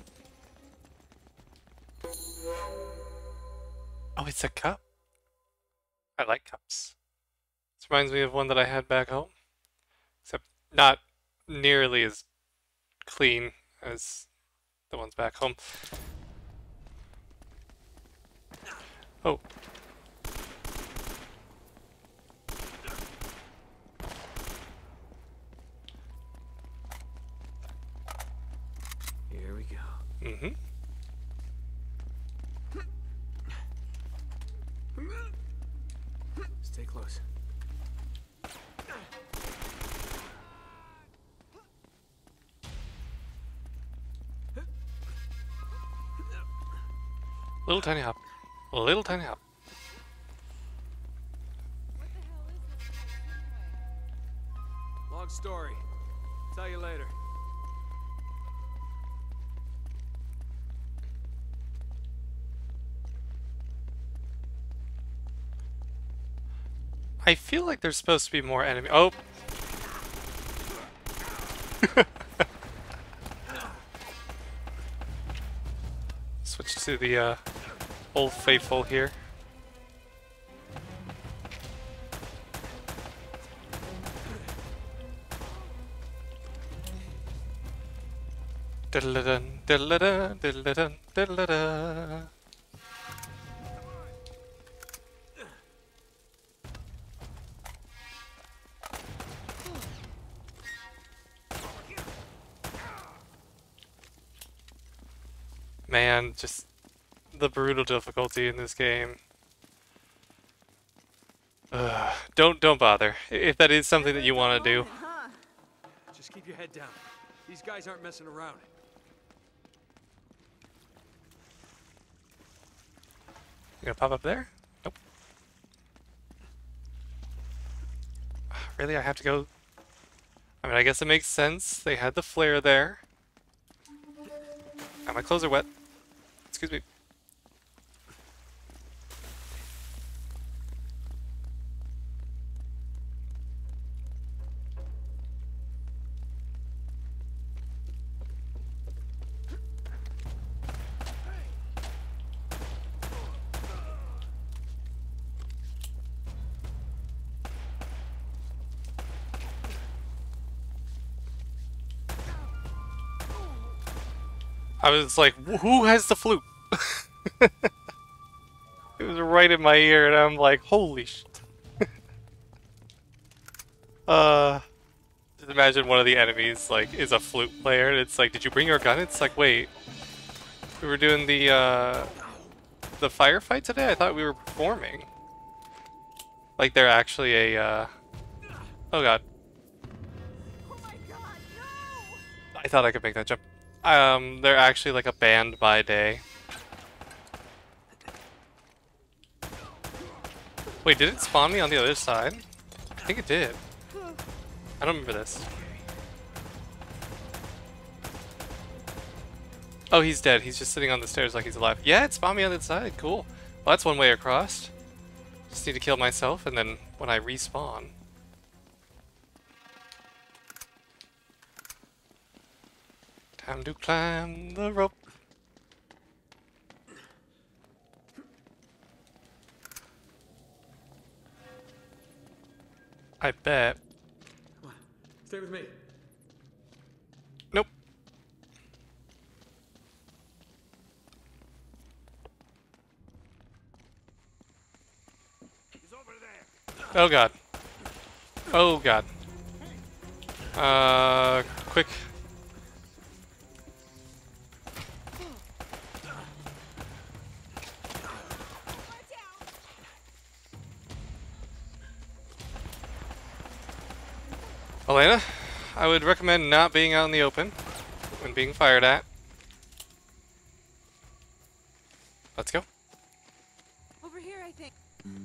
[SPEAKER 1] Oh, it's a cup. I like cups. This reminds me of one that I had back home. Except not nearly as clean as the ones back home. Oh.
[SPEAKER 5] Here we go.
[SPEAKER 1] Mm-hmm.
[SPEAKER 5] Stay close.
[SPEAKER 1] Little tiny hop. Little tiny hop.
[SPEAKER 5] Long story. Tell you later.
[SPEAKER 1] I feel like there's supposed to be more enemy. Oh! Switch to the uh, Old Faithful here. Diddle-a-dun, diddle-a-dun, diddle-a-dun, diddle-a-dun. Man, just the brutal difficulty in this game. Ugh. Don't don't bother. If that is something that you want to do.
[SPEAKER 5] Just keep your head down. These guys aren't messing around.
[SPEAKER 1] You gonna pop up there? Nope. Really, I have to go. I mean, I guess it makes sense. They had the flare there. Ah, my clothes are wet. Excuse me. I was like, who has the flute? It was right in my ear, and I'm like, holy shit. uh, just imagine one of the enemies, like, is a flute player, and it's like, did you bring your gun? It's like, wait, we were doing the, uh, the firefight today? I thought we were performing. Like, they're actually a, uh, oh god. I thought I could make that jump. Um, they're actually like a band by day. Wait, did it spawn me on the other side? I think it did. I don't remember this. Oh, he's dead. He's just sitting on the stairs like he's alive. Yeah, it spawned me on the other side. Cool. Well, that's one way across. Just need to kill myself, and then when I respawn. Time to climb the rope. I bet.
[SPEAKER 5] Come on, stay with me.
[SPEAKER 1] Nope.
[SPEAKER 6] He's over there.
[SPEAKER 1] Oh god. Oh god. Uh, quick. Elena, I would recommend not being out in the open when being fired at. Let's go.
[SPEAKER 3] Over here, I think.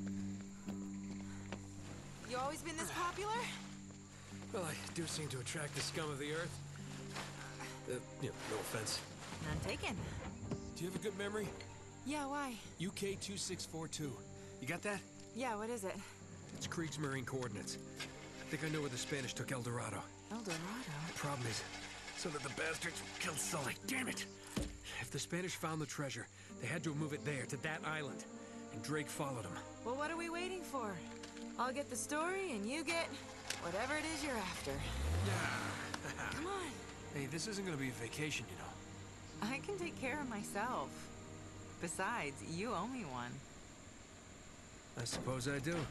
[SPEAKER 3] You always been this popular?
[SPEAKER 5] Well, I do seem to attract the scum of the earth. Uh, you know, no offense.
[SPEAKER 3] None taken.
[SPEAKER 5] Do you have a good memory?
[SPEAKER 3] Yeah, why?
[SPEAKER 5] U K two six four two. You got that?
[SPEAKER 3] Yeah, what is it?
[SPEAKER 5] It's Kriegsmarine coordinates. I think I know where the Spanish took El Dorado.
[SPEAKER 3] El Dorado?
[SPEAKER 5] The problem is, so that the bastards killed Sully. Damn it! If the Spanish found the treasure, they had to move it there, to that island. And Drake followed them.
[SPEAKER 3] Well, what are we waiting for? I'll get the story, and you get whatever it is you're after. Come on.
[SPEAKER 5] Hey, this isn't gonna be a vacation, you know.
[SPEAKER 3] I can take care of myself. Besides, you owe me one.
[SPEAKER 5] I suppose I do.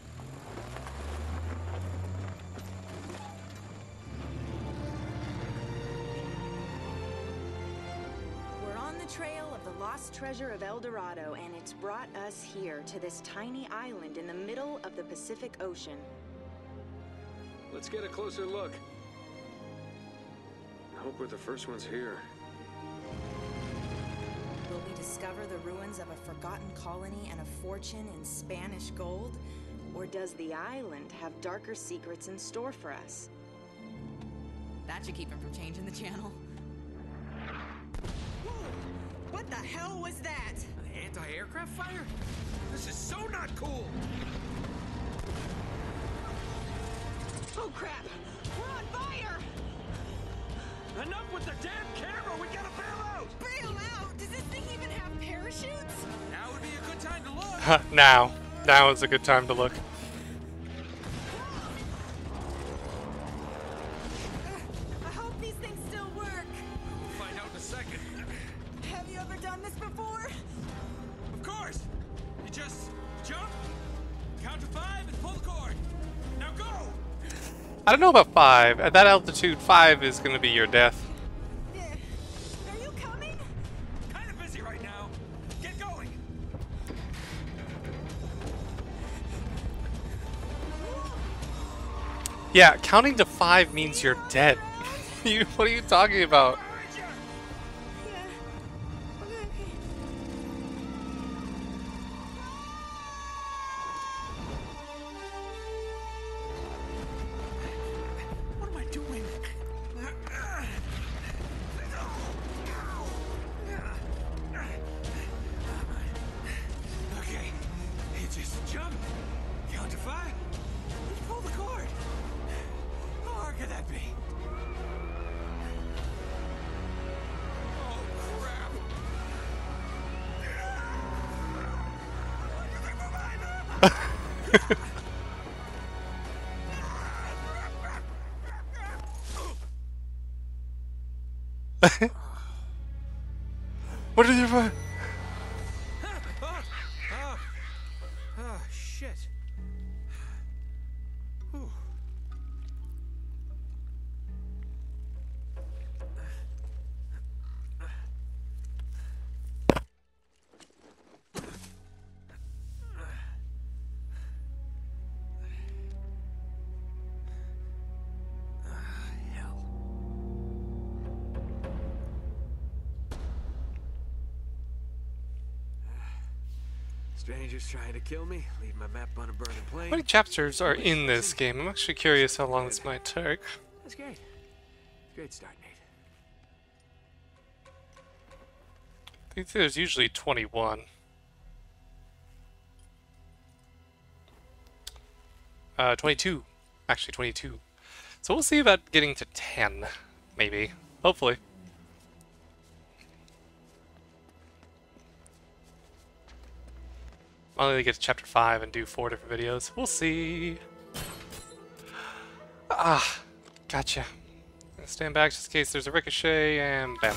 [SPEAKER 2] We're on the trail of the lost treasure of El Dorado, and it's brought us here to this tiny island in the middle of the Pacific Ocean.
[SPEAKER 4] Let's get a closer look. I hope we're the first ones here.
[SPEAKER 2] Will we discover the ruins of a forgotten colony and a fortune in Spanish gold? Or does the island have darker secrets in store for us?
[SPEAKER 3] That should keep him from changing the channel. Whoa! What the hell was that?
[SPEAKER 5] An anti-aircraft fire? This is so not cool!
[SPEAKER 2] crap! We're on fire!
[SPEAKER 4] Enough with the damn camera! We gotta bail out!
[SPEAKER 2] Bail out? Does this thing even have parachutes?
[SPEAKER 5] Now would be a good time to look.
[SPEAKER 1] now. Now is a good time to look.
[SPEAKER 2] I hope these things still work.
[SPEAKER 5] We'll find out in a second.
[SPEAKER 2] Have you ever done this before?
[SPEAKER 5] Of course. You just jump, count to five, and pull the cord. Now go.
[SPEAKER 1] I don't know about five. At that altitude, five is going to be your death.
[SPEAKER 2] Yeah. Are you coming?
[SPEAKER 5] Kind of busy right now. Get going.
[SPEAKER 1] Yeah, counting to five means you're dead. you, what are you talking about?
[SPEAKER 2] Yeah. Okay.
[SPEAKER 5] What am I doing? Okay, you just jump, count to five, and pull the cord. How hard could that be? Oh, crap.
[SPEAKER 1] What are you doing?
[SPEAKER 5] Oh, oh, oh, shit. Whew.
[SPEAKER 4] Strangers trying to kill me, leave my map on a burning plane.
[SPEAKER 1] How many chapters are in this game? I'm actually curious how long this might take.
[SPEAKER 4] That's great. Great start, Nate.
[SPEAKER 1] I think there's usually twenty-one. Uh, twenty-two. Actually, twenty-two. So we'll see about getting to ten, maybe. Hopefully. I'll only get to chapter five and do four different videos. We'll see. Ah, gotcha. Stand back just in case there's a ricochet, and bam.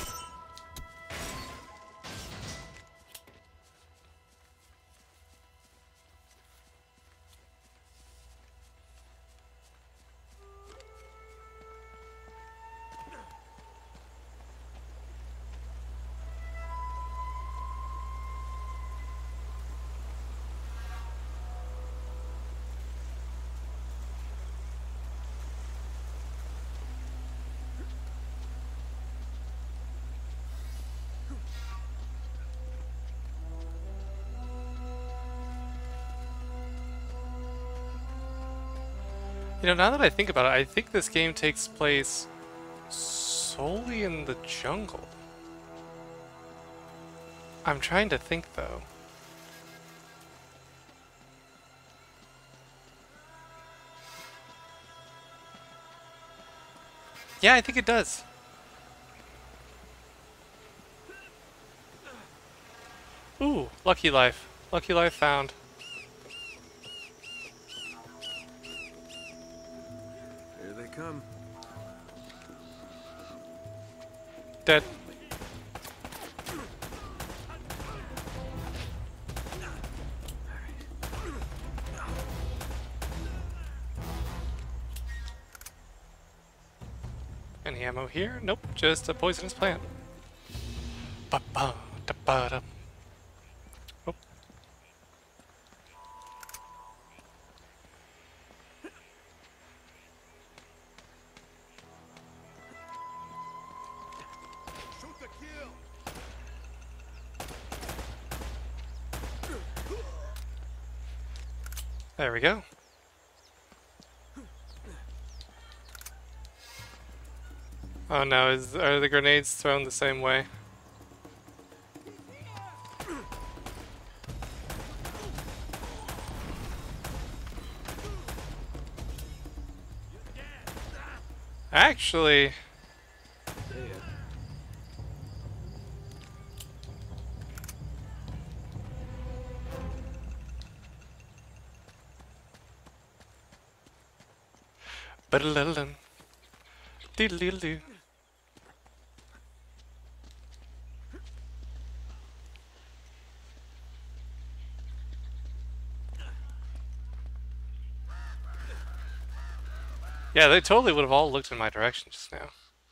[SPEAKER 1] You know, now that I think about it, I think this game takes place solely in the jungle. I'm trying to think, though. Yeah, I think it does. Ooh, lucky life. Lucky life found.
[SPEAKER 4] Here they come.
[SPEAKER 1] Dead. Any ammo here? Nope, just a poisonous plant. Ba-ba, da-ba-da. Oh.
[SPEAKER 8] Shoot the kill.
[SPEAKER 1] There we go. Oh no, is, are the grenades thrown the same way? Actually...
[SPEAKER 4] Yeah.
[SPEAKER 1] Ba-da-da-da-dum. Dee-dee-dee-dee. Yeah, they totally would have all looked in my direction just now.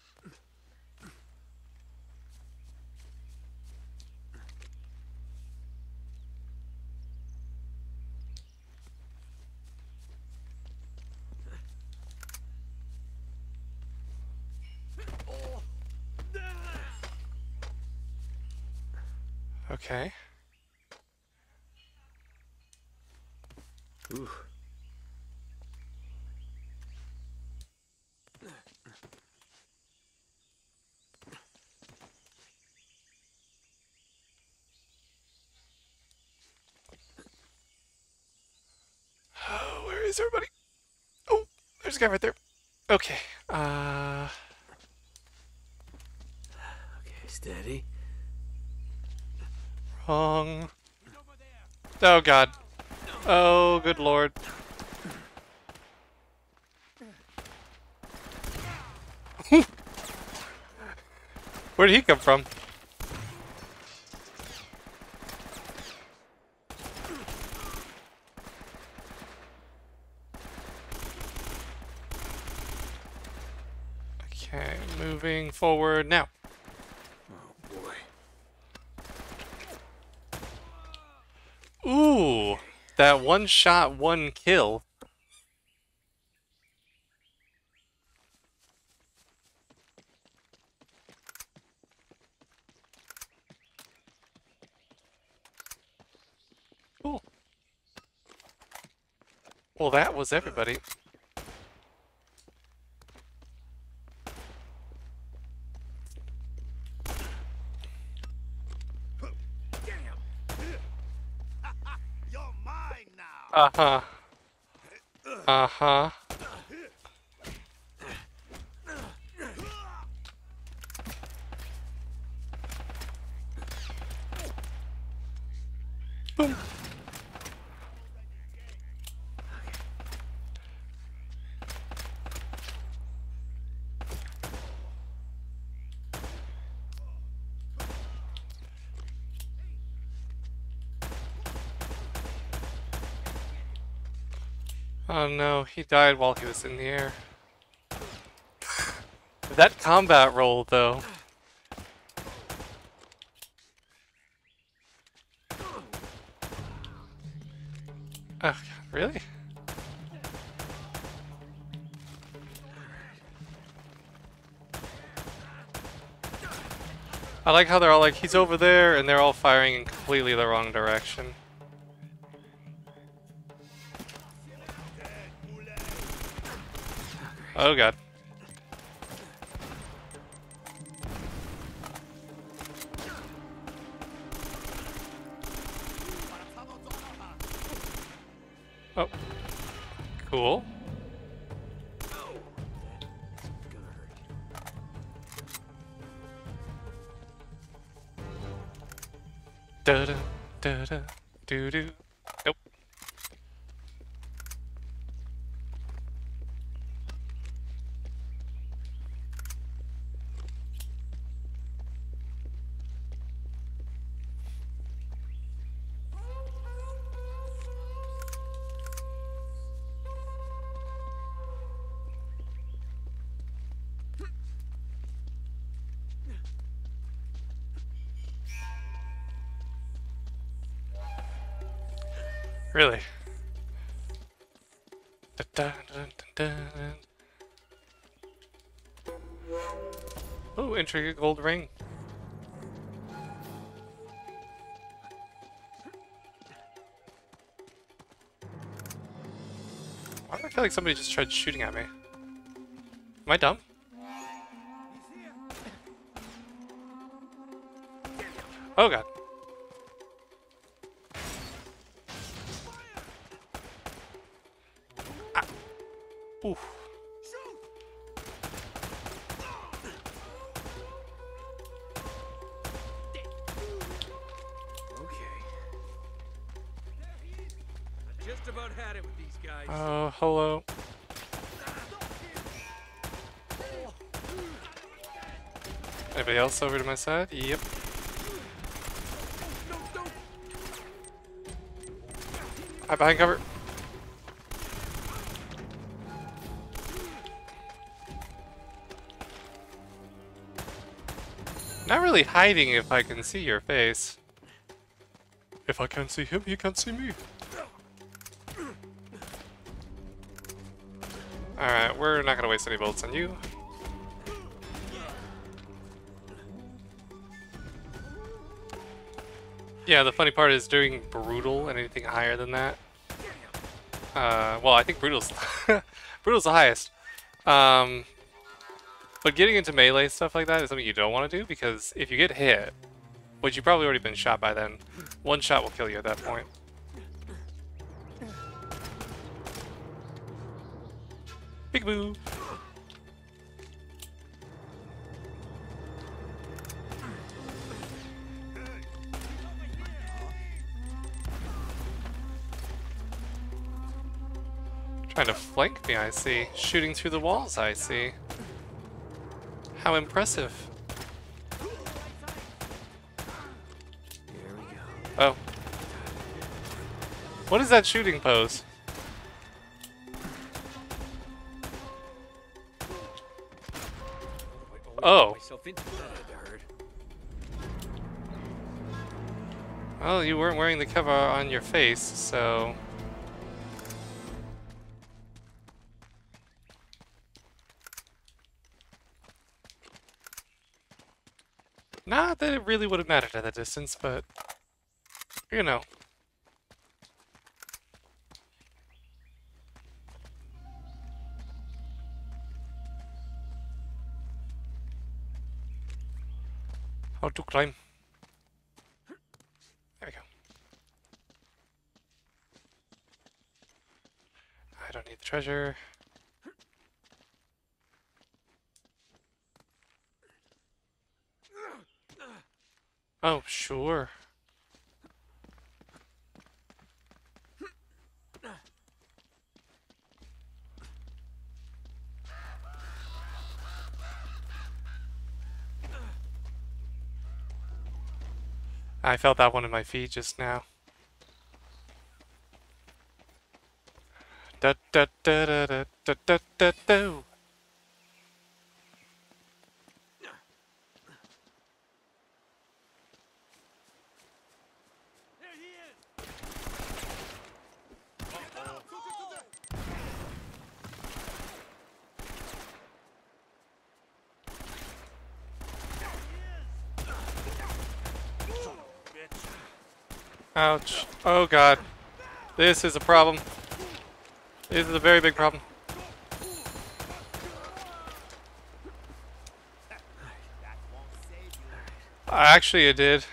[SPEAKER 1] Okay.
[SPEAKER 4] Ooh.
[SPEAKER 1] Oh, where is everybody? Oh, there's a guy right there. Okay. Uh.
[SPEAKER 4] Okay, steady.
[SPEAKER 1] Wrong. Oh, God. Oh, good lord. Where did he come from? Okay, moving forward now.
[SPEAKER 4] Oh boy.
[SPEAKER 1] Ooh, that one shot, one kill. Cool. Well, that was everybody.
[SPEAKER 8] You're mine now.
[SPEAKER 1] Uh-huh. Uh-huh. Boom. Oh no, he died while he was in the air. That combat roll, though. Oh, God, really? I like how they're all like, he's over there, and they're all firing in completely the wrong direction. Oh God. Oh. Cool. Da da da da doo doo. Nope. Really? Da, da, da, da, da. Oh, intricate gold ring. Why do I feel like somebody just tried shooting at me? Am I dumb? Oh God. Ah. Oof.
[SPEAKER 5] just about had it with these guys.
[SPEAKER 1] Oh, hello. Anybody else over to my side? Yep. I'm behind cover. Not really hiding if I can see your face. If I can't see him, he can't see me. Alright, we're not gonna waste any bullets on you. Yeah, the funny part is doing brutal and anything higher than that. Uh, well, I think brutal's brutal's the highest. Um, but getting into melee stuff like that is something you don't want to do, because if you get hit, which you've probably already been shot by then, one shot will kill you at that point. Peekaboo! Trying to flank me, I see. Shooting through the walls, I see. How impressive.
[SPEAKER 4] Here we go.
[SPEAKER 1] Oh. What is that shooting pose? Oh. Well, you weren't wearing the cover on your face, so... Not that it really would have mattered at that distance, but... You know. How to climb. There we go. I don't need the treasure. Oh, sure. I felt that one in my feet just now. Da da da da da da da da da. Ouch. Oh god. This is a problem. This is a very big problem. Actually, it did.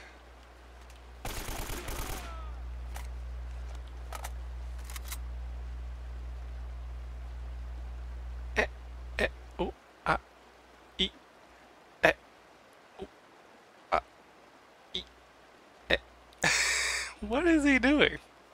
[SPEAKER 1] Eh, eh, oh, ah, e, eh, oh, ah, e, eh. What is he doing?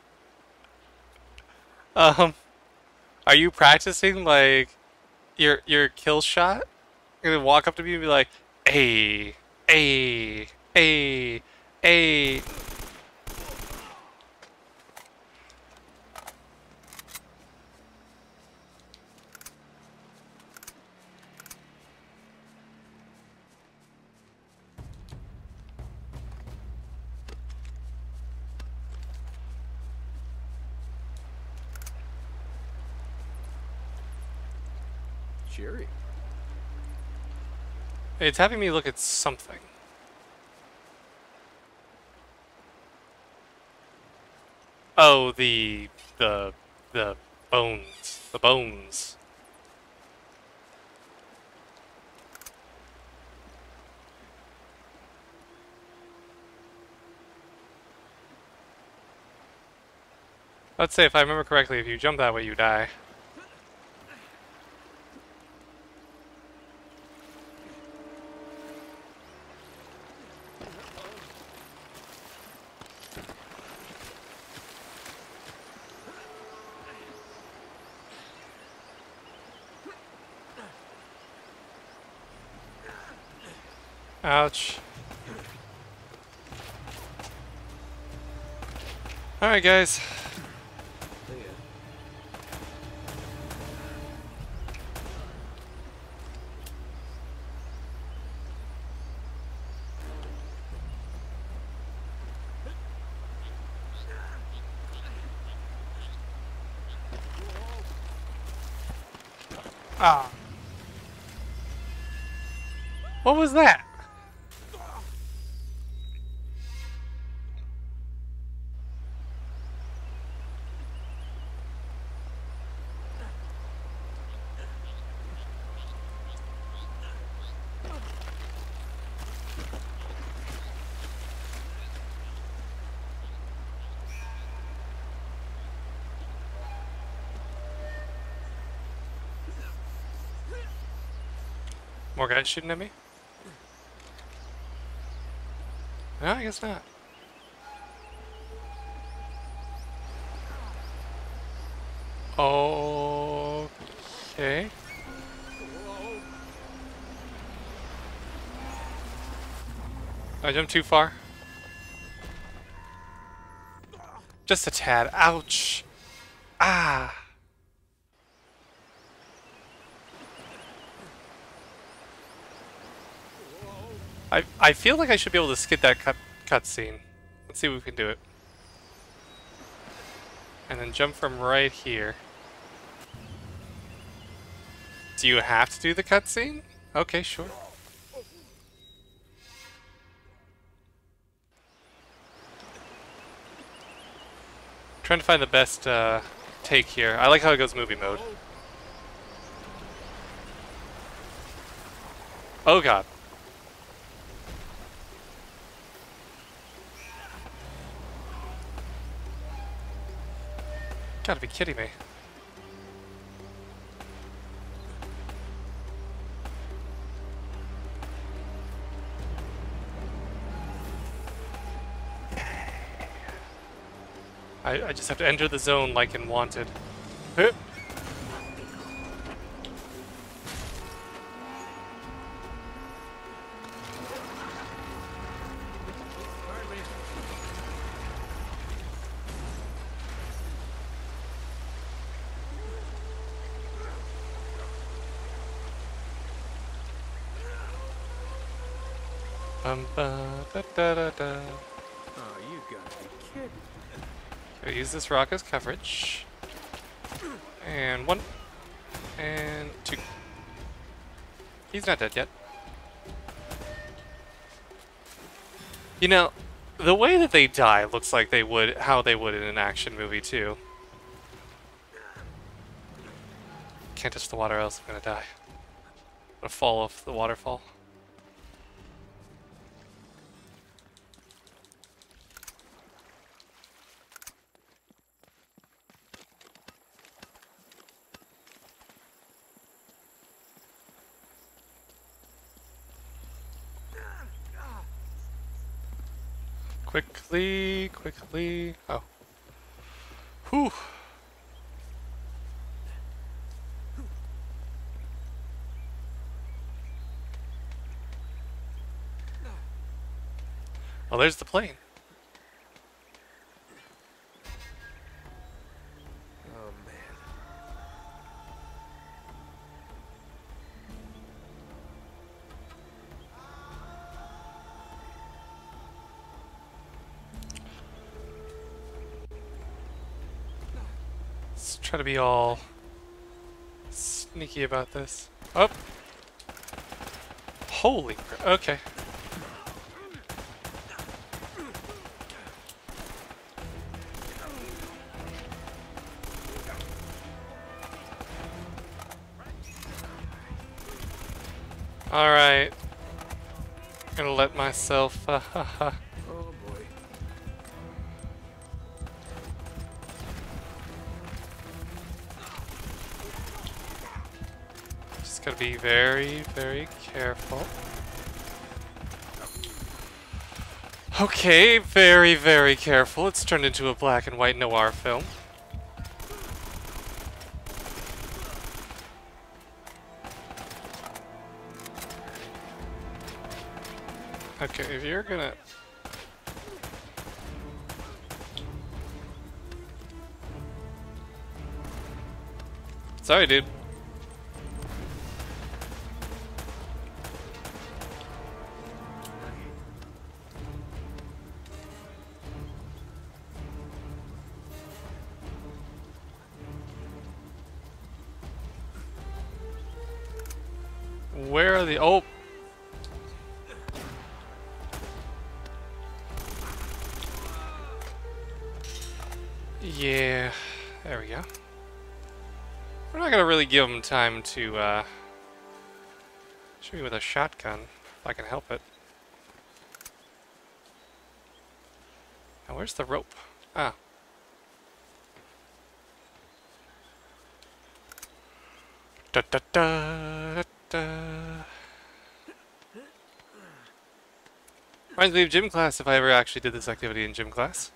[SPEAKER 1] Um, are you practicing like your your kill shot? You're gonna walk up to me and be like, "Hey, hey, hey, hey."
[SPEAKER 4] Cheery.
[SPEAKER 1] It's having me look at something. Oh, the the the bones. The bones. Let's say, if I remember correctly, if you jump that way, you die. Ouch. Alright, guys. Ah. What was that? More guys shooting at me? No, I guess not. Okay. I jumped too far. Just a tad. Ouch. Ah. I I feel like I should be able to skip that cut cutscene. Let's see if we can do it. And then jump from right here. Do you have to do the cutscene? Okay, sure. Trying to find the best uh, take here. I like how it goes movie mode. Oh god. Gotta be kidding me. I, I just have to enter the zone like in Wanted. Huh. Bum, ba, da, da, da, da.
[SPEAKER 4] Oh, you gotta be kidding.
[SPEAKER 1] Okay, use this rock as coverage. And one. And two. He's not dead yet. You know, the way that they die looks like they would, how they would in an action movie too. Can't touch the water, else I'm gonna die. I'm gonna fall off the waterfall. Quickly, quickly. Oh. Whew. Well, there's the plane.
[SPEAKER 4] Oh, man.
[SPEAKER 1] Let's try to be all sneaky about this. Oh! Holy crap. Okay. Alright. Gonna let myself. Uh, ha, ha.
[SPEAKER 4] Oh, boy.
[SPEAKER 1] Just gotta be very, very careful. Okay, very, very careful. It's turned into a black and white noir film. Okay, if you're gonna... Sorry, dude. Where are the... Oh! Yeah, there we go. We're not gonna really give him time to uh, shoot me with a shotgun, if I can help it. Now where's the rope? Ah. Da da da da da. Reminds me of gym class if I ever actually did this activity in gym class.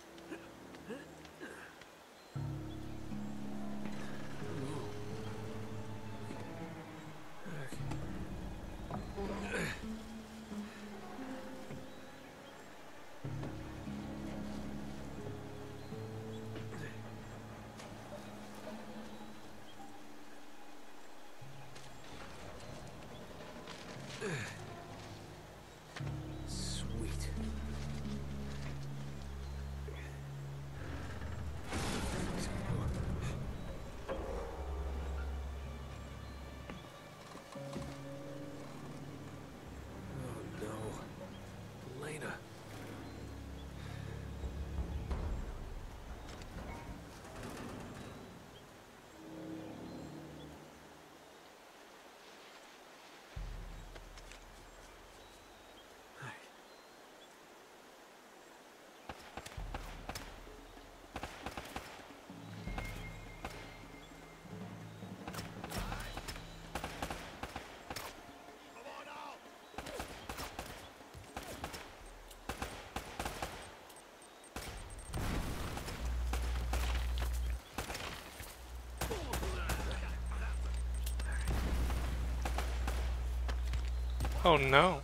[SPEAKER 1] Oh no.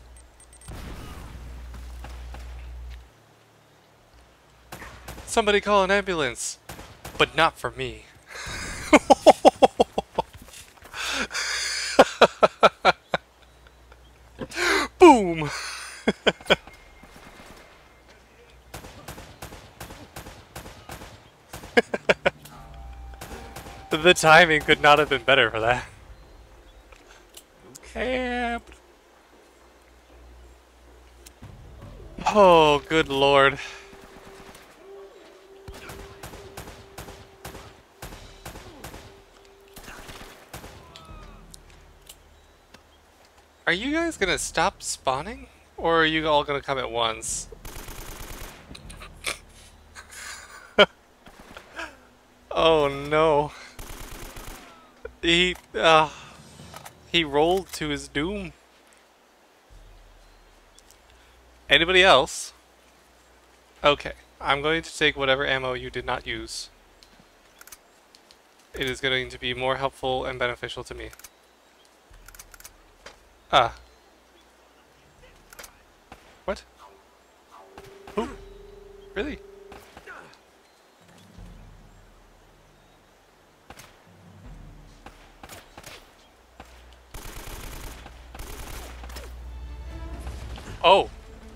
[SPEAKER 1] Somebody call an ambulance, but not for me. Boom! The timing could not have been better for that. Camp. Oh, good lord. Are you guys gonna stop spawning? Or are you all gonna come at once? Oh no. He, uh, he rolled to his doom. Anybody else? Okay, I'm going to take whatever ammo you did not use. It is going to be more helpful and beneficial to me. Ah. What? Who? Really? Oh.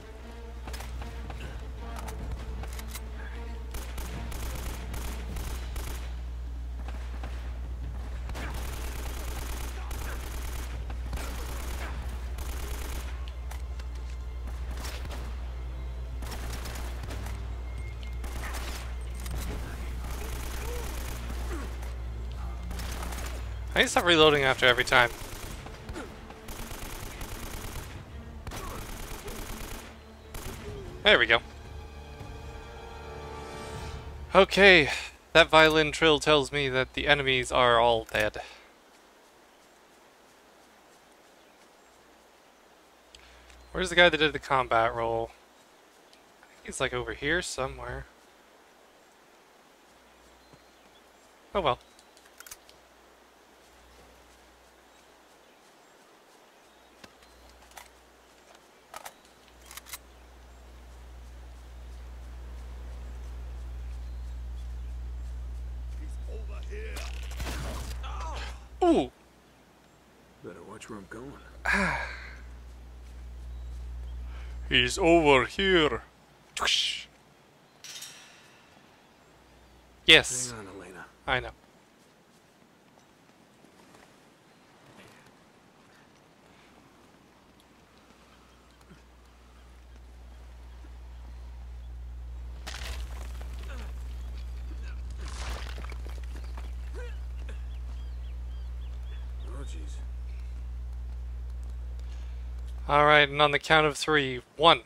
[SPEAKER 1] I need to stop reloading after every time. There we go. Okay, that violin trill tells me that the enemies are all dead. Where's the guy that did the combat roll? I think he's like over here somewhere. Oh well. Ooh!
[SPEAKER 4] Better watch where I'm going.
[SPEAKER 1] He's over here. Yes.
[SPEAKER 4] Hang on, Elena.
[SPEAKER 1] I know.
[SPEAKER 4] Oh, jeez.
[SPEAKER 1] Alright, and on the count of three. One.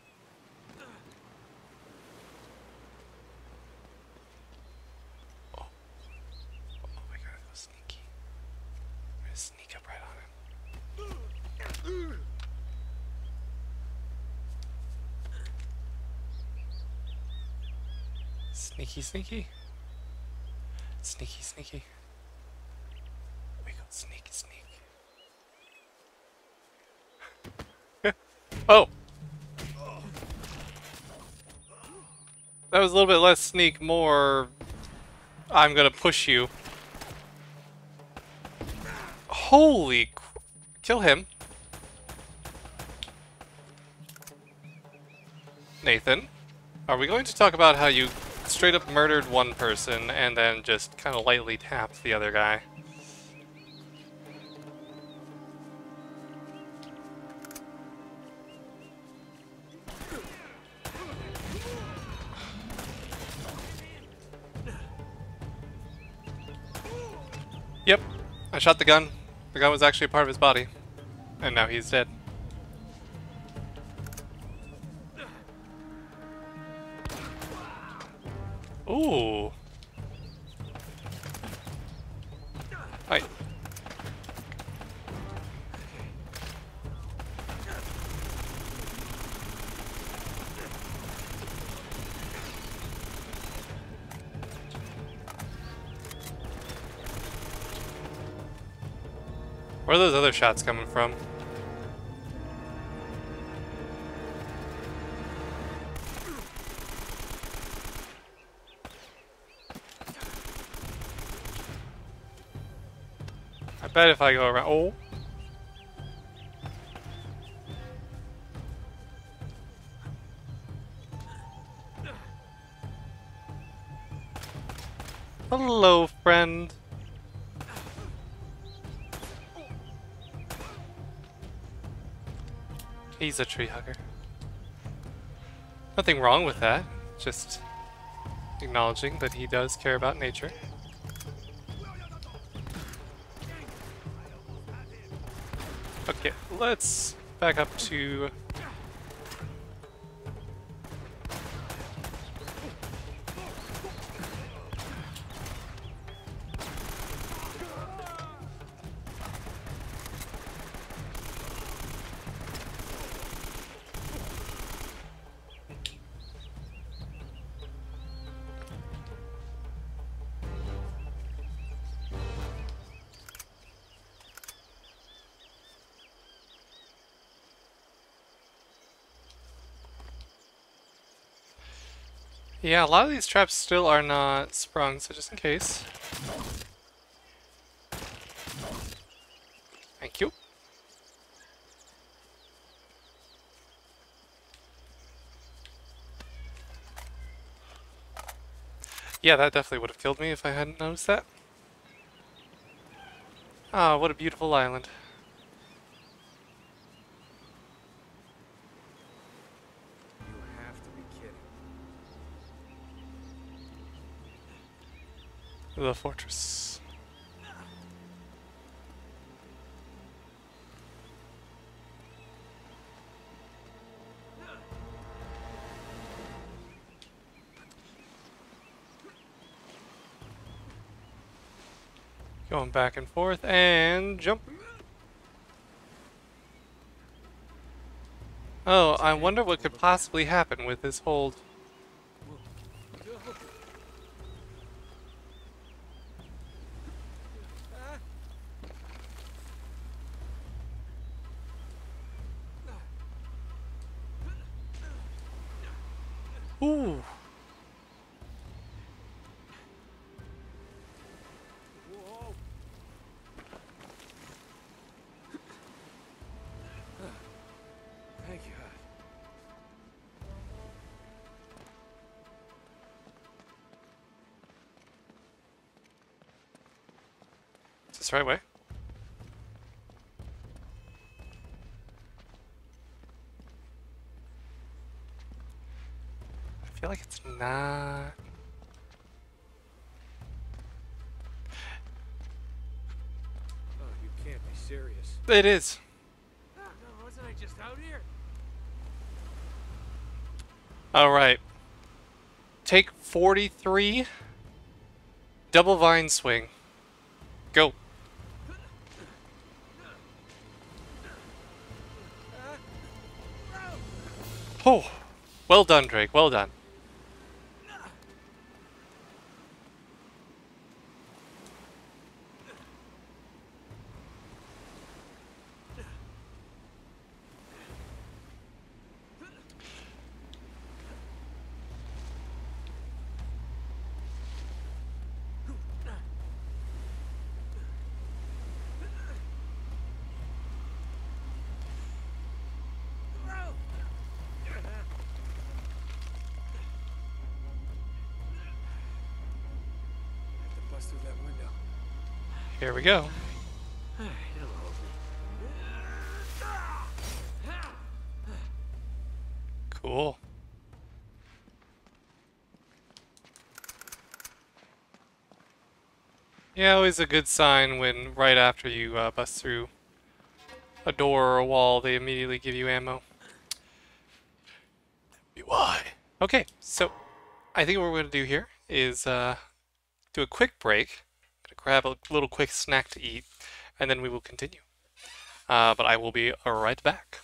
[SPEAKER 1] Oh. Oh my god, that was sneaky. I'm gonna sneak up right on him. Sneaky, sneaky. Sneaky, sneaky. We go sneaky, sneak. Oh! That was a little bit less sneak, more I'm gonna push you. Holy cr- kill him. Nathan, are we going to talk about how you straight up murdered one person and then just kind of lightly tapped the other guy? Yep, I shot the gun. The gun was actually a part of his body. And now he's dead. Ooh. Hi. Where are those other shots coming from? I bet if I go around... Oh! Hello, friend. He's a tree hugger. Nothing wrong with that. Just acknowledging that he does care about nature. Okay, let's back up to... Yeah, a lot of these traps still are not sprung, so just in case. Thank you. Yeah, that definitely would have killed me if I hadn't noticed that. Ah, what a beautiful island.
[SPEAKER 4] You have to be kidding.
[SPEAKER 1] The fortress. Going back and forth and jump. Oh, I wonder what could possibly happen with this hold. Ooh. this the right way? I feel like it's not...
[SPEAKER 5] Oh, you can't be serious.
[SPEAKER 1] It is.
[SPEAKER 5] No, wasn't I just out here?
[SPEAKER 1] Alright. Take forty-three. Double vine swing. Go. Oh, well done, Drake. Well done.
[SPEAKER 5] Bust through that window.
[SPEAKER 1] Here we go.
[SPEAKER 4] Alright, it'll hold me.
[SPEAKER 1] Cool. Yeah, always a good sign when right after you uh, bust through a door or a wall, they immediately give you ammo. That'd be why. Okay, so I think what we're going to do here is uh, do a quick break. I'm going to grab a little quick snack to eat, and then we will continue. Uh, but I will be right back.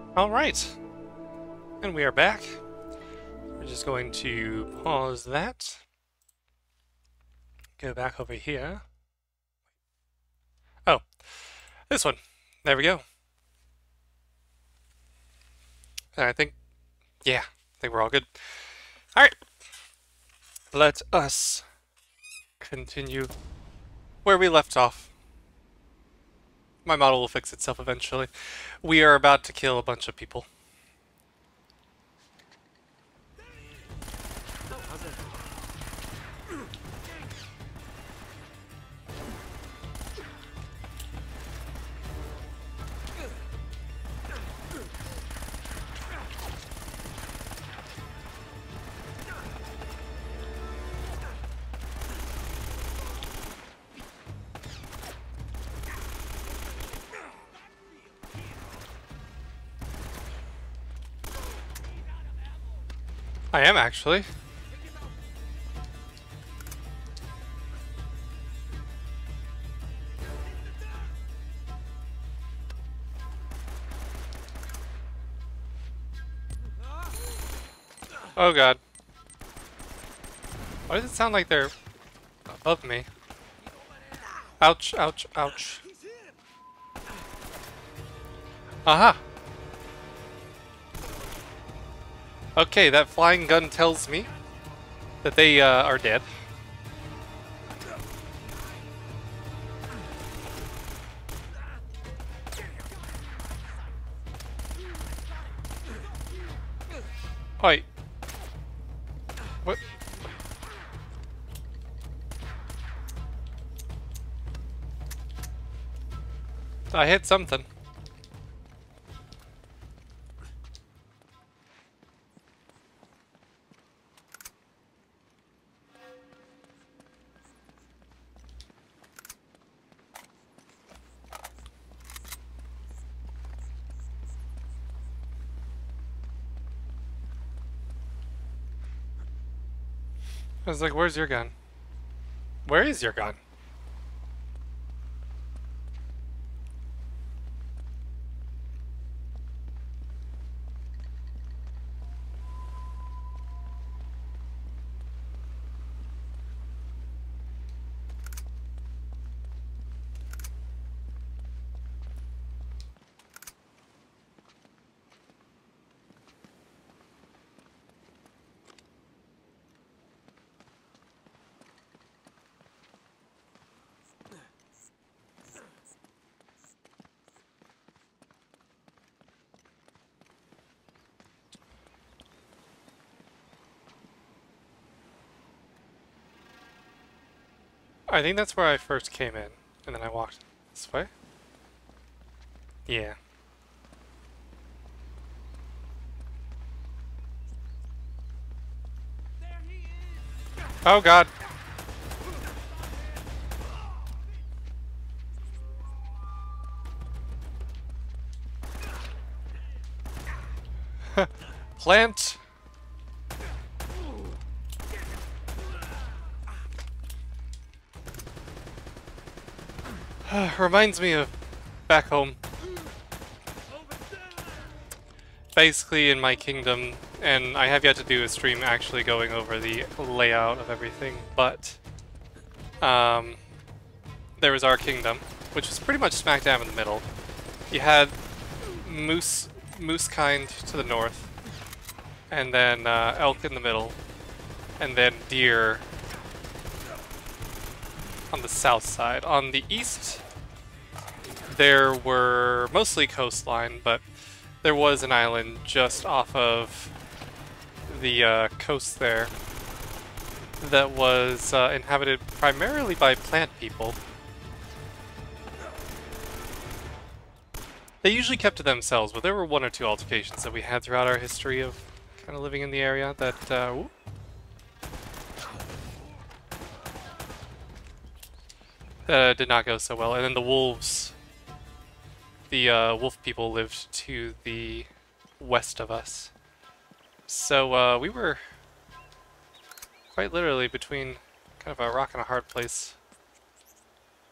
[SPEAKER 1] Alright. And we are back. We're just going to pause that. Go back over here. Oh, this one. There we go. And I think, yeah, I think we're all good. Alright. Let us continue where we left off. My model will fix itself eventually. We are about to kill a bunch of people. I am actually. Oh god. Why does it sound like they're above me? Ouch, ouch, ouch. Aha! Okay, that flying gun tells me that they uh, are dead. Wait. What? I hit something. I was like, where's your gun? Where is your gun? I think that's where I first came in, and then I walked this way. Yeah. Oh god. Plant. Reminds me of back home. Basically in my kingdom, and I have yet to do a stream actually going over the layout of everything, but um, there was our kingdom, which was pretty much smack dab in the middle. You had moose, moose kind to the north, and then uh, elk in the middle, and then deer on the south side. On the east, there were mostly coastline, but there was an island just off of the uh, coast there that was uh, inhabited primarily by plant people. They usually kept to themselves, but there were one or two altercations that we had throughout our history of kind of living in the area that uh, whoop, that did not go so well. And then the wolves, the uh, wolf people lived to the west of us. So uh, we were quite literally between kind of a rock and a hard place.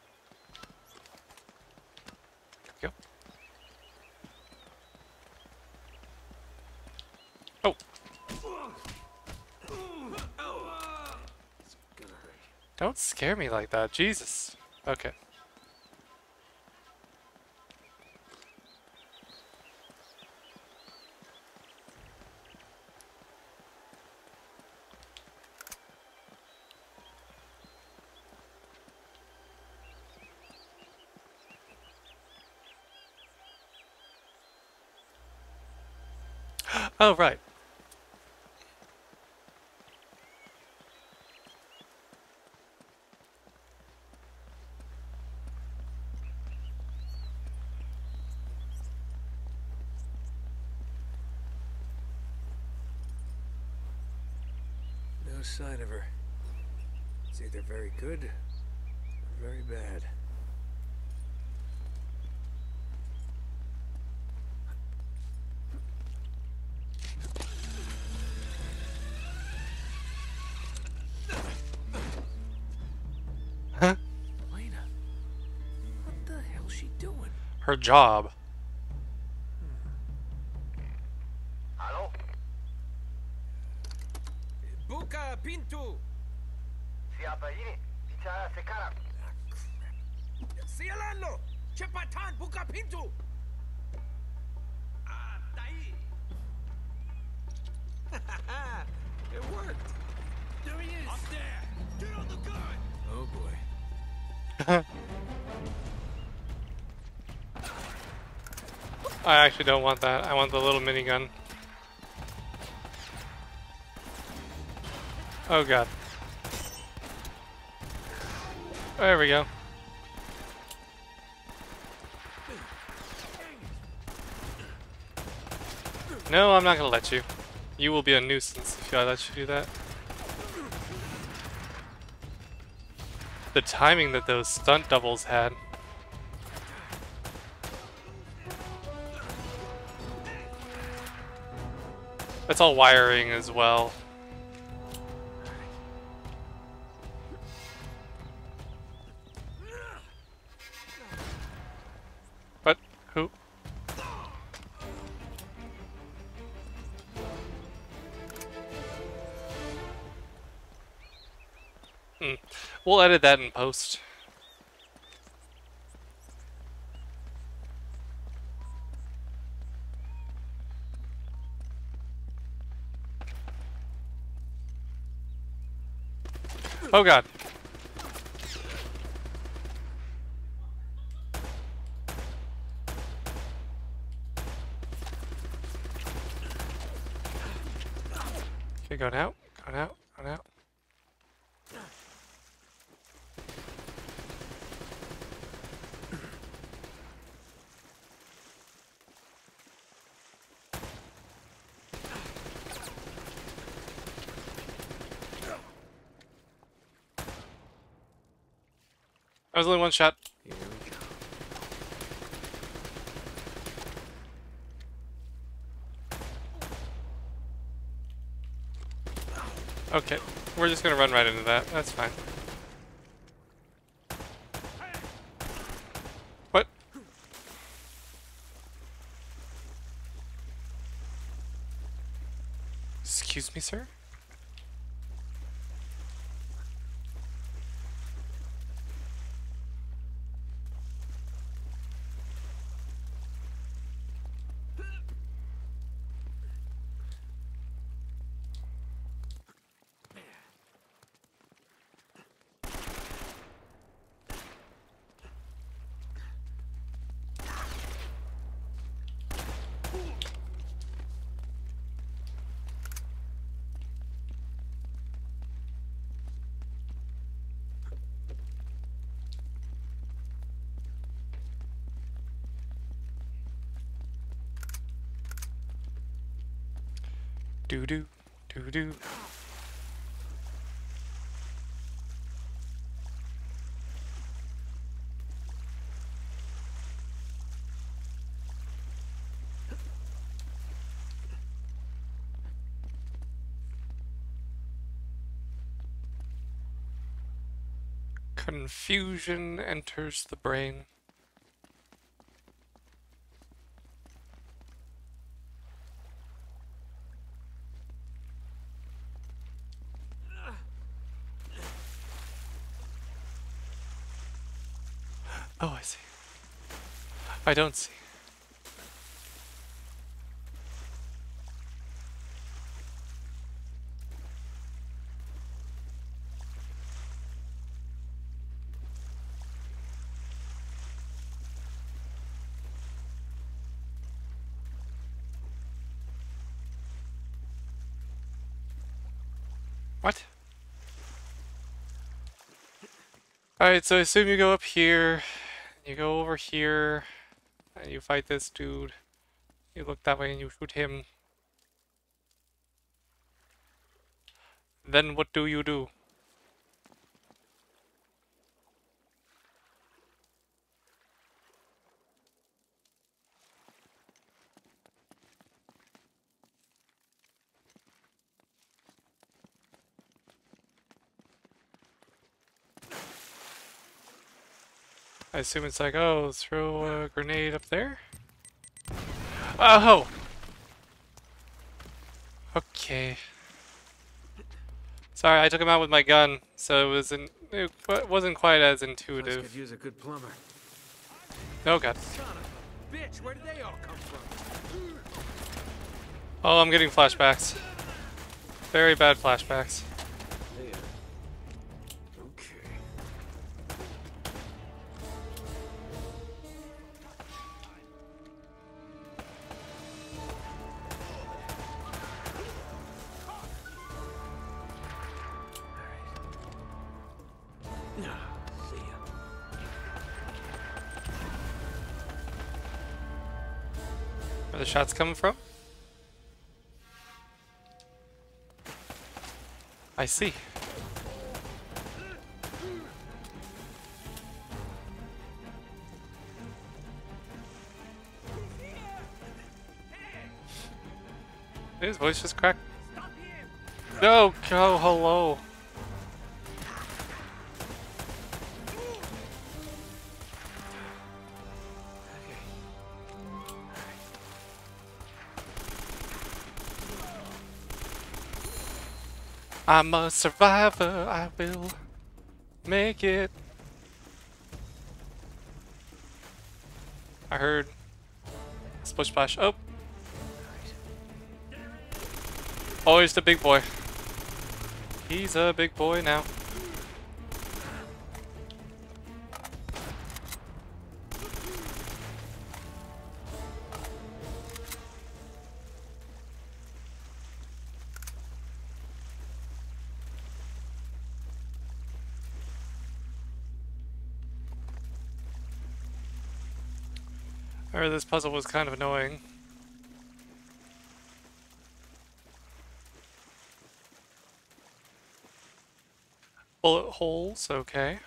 [SPEAKER 1] There we go. Don't scare me like that, Jesus. Okay. Oh, right.
[SPEAKER 5] No sign of her. It's either very good or very bad.
[SPEAKER 1] Huh?
[SPEAKER 5] Lena, what the hell's she doing?
[SPEAKER 1] Her job.
[SPEAKER 8] Hello?
[SPEAKER 5] Buka pintu!
[SPEAKER 8] Siapa ini? Bicara sekarang.
[SPEAKER 5] Sialan lo! Cepatan buka pintu! Ah, tai! It worked! There he is! Up there! Get on the gun! Oh boy.
[SPEAKER 1] I actually don't want that. I want the little minigun. Oh god. There we go. No, I'm not gonna let you. You will be a nuisance if I let you do that. The timing that those stunt doubles had. That's all wiring as well. What? Who? Hmm. We'll edit that in post. Oh god. Okay, going out, going out, going out. That was only one shot.
[SPEAKER 5] Here we go.
[SPEAKER 1] Okay, we're just gonna run right into that. That's fine. What? Excuse me, sir? Doo doo, doo doo. Confusion enters the brain. Oh, I see. I don't see. What? Alright, so I assume you go up here, you go over here, and you fight this dude. You look that way and you shoot him. Then what do you do? I assume it's like, oh, throw a grenade up there? Oh! Okay. Sorry, I took him out with my gun, so it wasn't, it wasn't quite as
[SPEAKER 4] Place
[SPEAKER 1] intuitive.
[SPEAKER 4] could use a good plumber.
[SPEAKER 1] Oh god.
[SPEAKER 5] Son of a bitch, where did they all come from?
[SPEAKER 1] Oh, I'm getting flashbacks. Very bad flashbacks.
[SPEAKER 4] There. Okay. Alright. See ya.
[SPEAKER 1] Where the shots coming from? I see. His voice just cracked. No, oh, hello. I'm a survivor, I will make it. I heard splish splash. Oh. Oh, he's the big boy. He's a big boy now. I heard this puzzle was kind of annoying. Bullet holes, okay.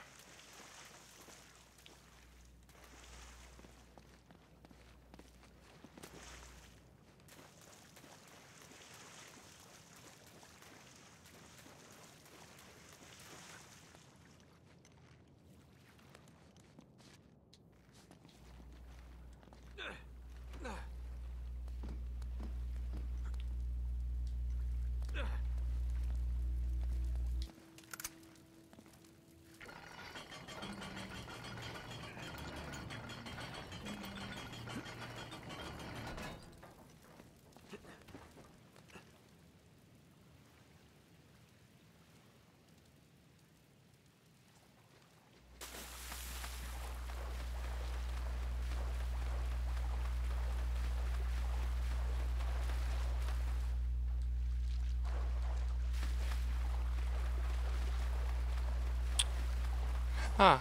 [SPEAKER 1] Huh.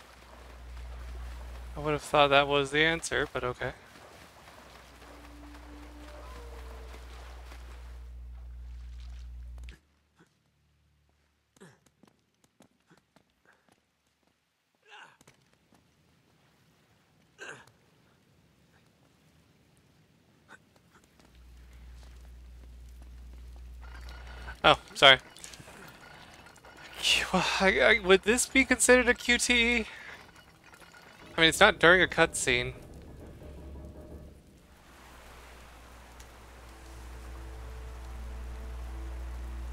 [SPEAKER 1] I would have thought that was the answer, but okay. Oh, sorry. I, I, would this be considered a Q T E? I mean, it's not during a cutscene.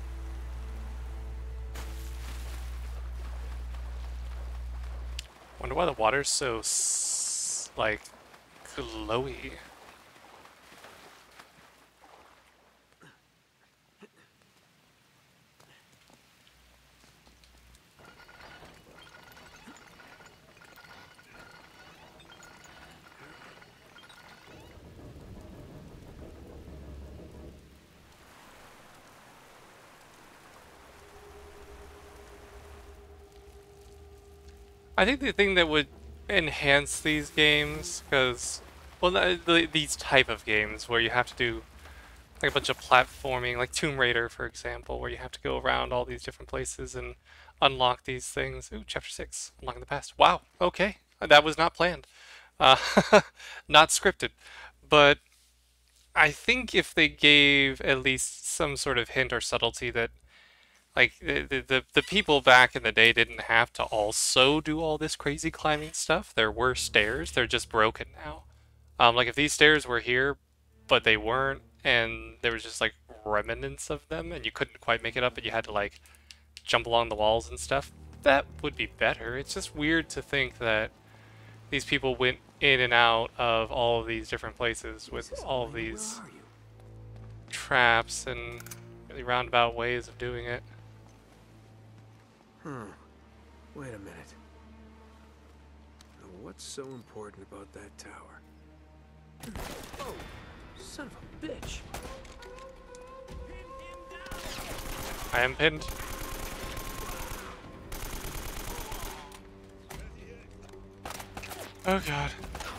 [SPEAKER 1] Wonder why the water's so, s like, glowy. I think the thing that would enhance these games, because, well, the, the, these type of games where you have to do like a bunch of platforming, like Tomb Raider, for example, where you have to go around all these different places and unlock these things. Ooh, chapter six, unlocking the past. Wow, okay, that was not planned, uh, not scripted, but I think if they gave at least some sort of hint or subtlety that like the, the the people back in the day didn't have to also do all this crazy climbing stuff. There were stairs. They're just broken now. Um, like if these stairs were here, but they weren't, and there was just like remnants of them, and you couldn't quite make it up, and you had to like jump along the walls and stuff, that would be better. It's just weird to think that these people went in and out of all of these different places with all of these traps and really roundabout ways of doing it.
[SPEAKER 5] Hmm. Wait a minute. Now, what's so important about that tower? Oh, son of a bitch!
[SPEAKER 1] I am pinned. Oh god.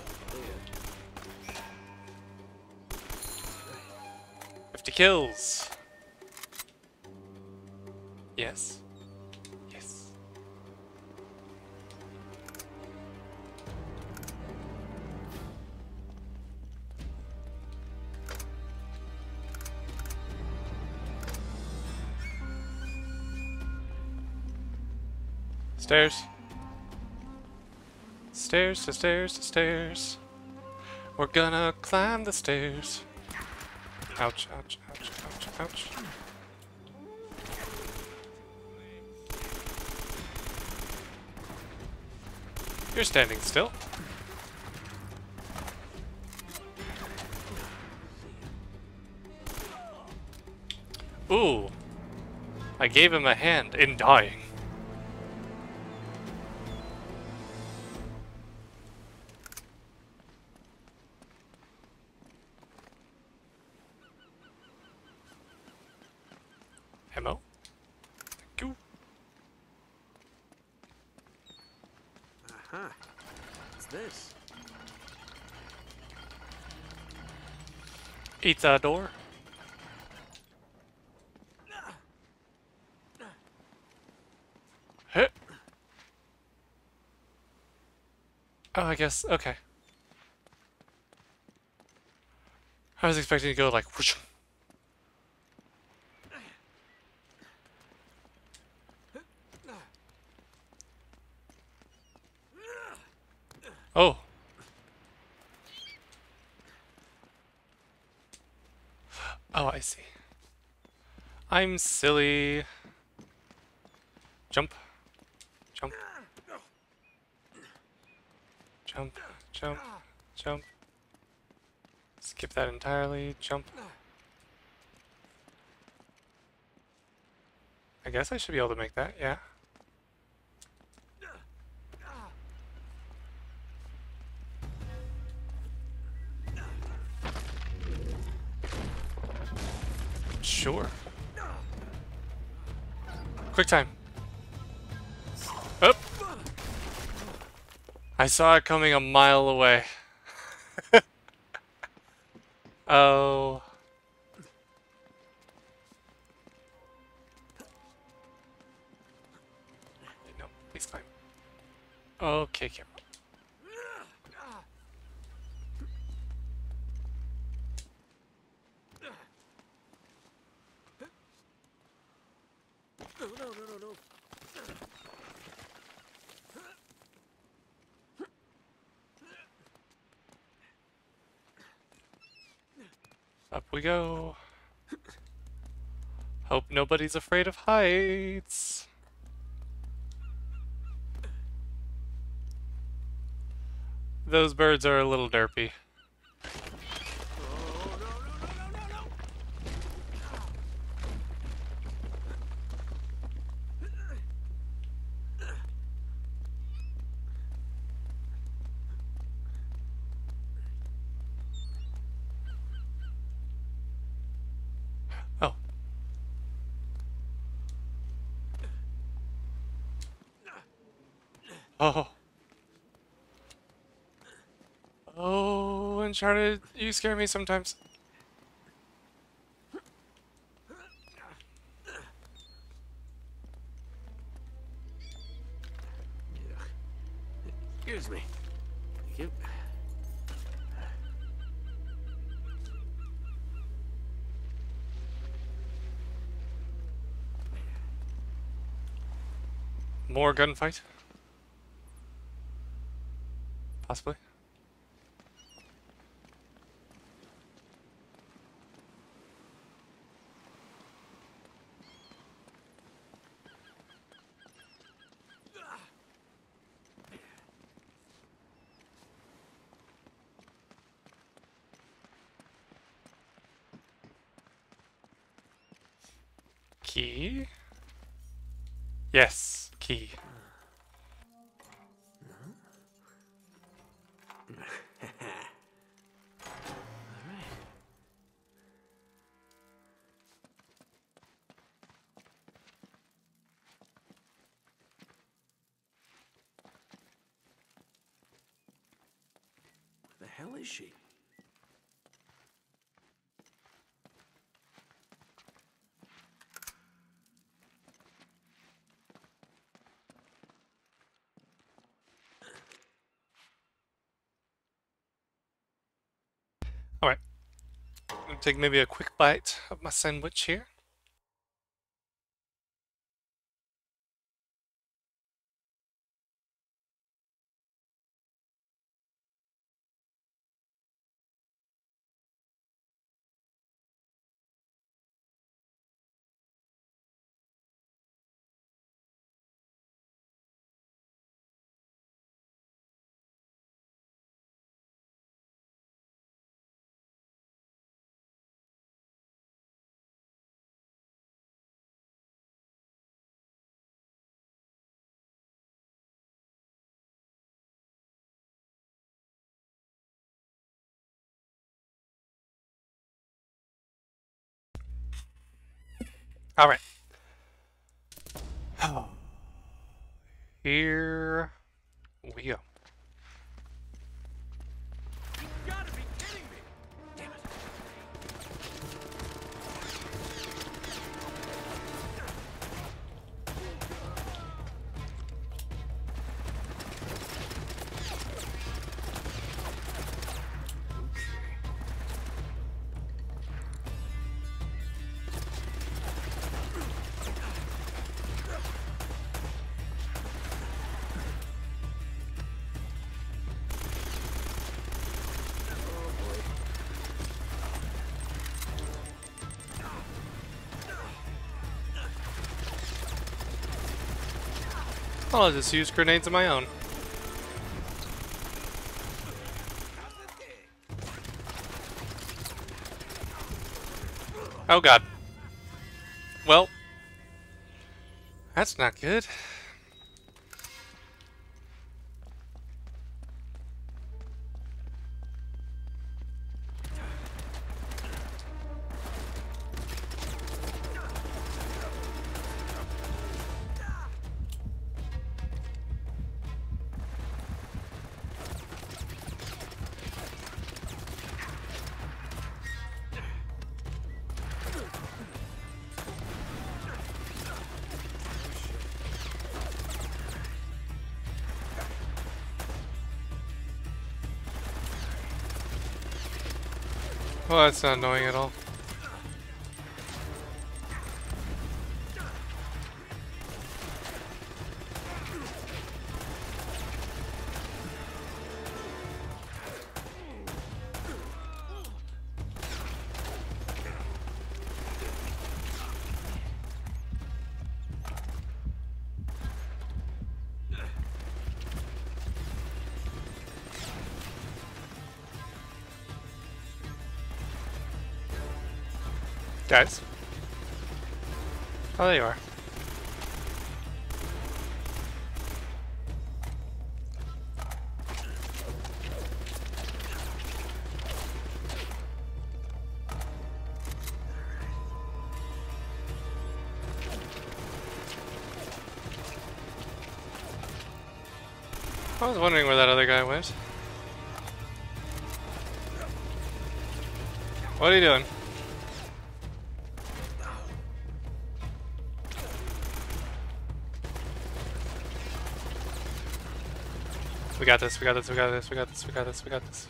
[SPEAKER 1] fifty kills. Yes. Yes. Stairs. Stairs to stairs to stairs. We're gonna climb the stairs. Ouch, ouch, ouch, ouch, ouch. You're standing still. Ooh. I gave him a hand in dying. Ammo. Thank you.
[SPEAKER 5] Aha. What's this?
[SPEAKER 1] Eat that door. Hit. Oh, I guess, okay. I was expecting to go like whoosh. Oh. Oh, I see. I'm silly. Jump. Jump. Jump. Jump. Jump. Skip that entirely. Jump. I guess I should be able to make that, yeah. Sure. Quick time. Up. I saw it coming a mile away. Oh. No, please climb. Okay, camera.
[SPEAKER 5] No, no, no, no, no.
[SPEAKER 1] Up we go. Hope nobody's afraid of heights. Those birds are a little derpy. Oh. Oh. Oh, Uncharted, you scare me sometimes.
[SPEAKER 4] Excuse me. Thank you.
[SPEAKER 1] More gunfight? Possibly. Key? Yes, key.
[SPEAKER 4] The hell is she?
[SPEAKER 1] Alright. I'll take maybe a quick bite of my sandwich here. Alright. Here we go. I'll just use grenades of my own. Oh god. Well, that's not good. Well, that's not annoying at all. Guys. Oh, there you are. I was wondering where that other guy went. What are you doing? We got this, we got this, we got this, we got this, we got this, we got this.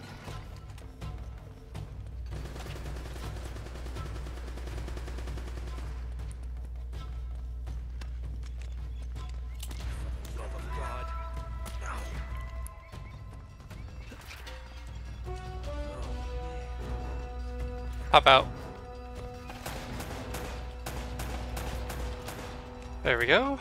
[SPEAKER 1] Pop out. There we go.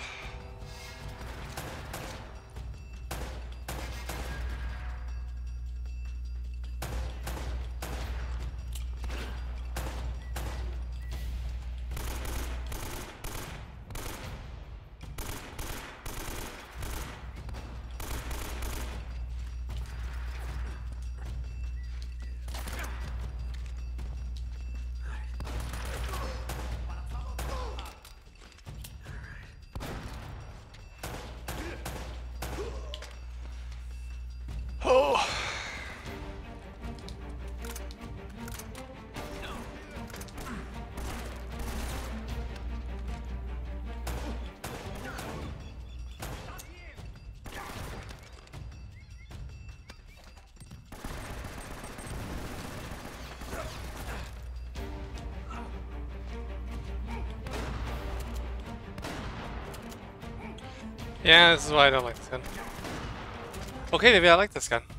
[SPEAKER 1] Oh. Yeah, this is why I don't like this gun. Okay, maybe I like this gun.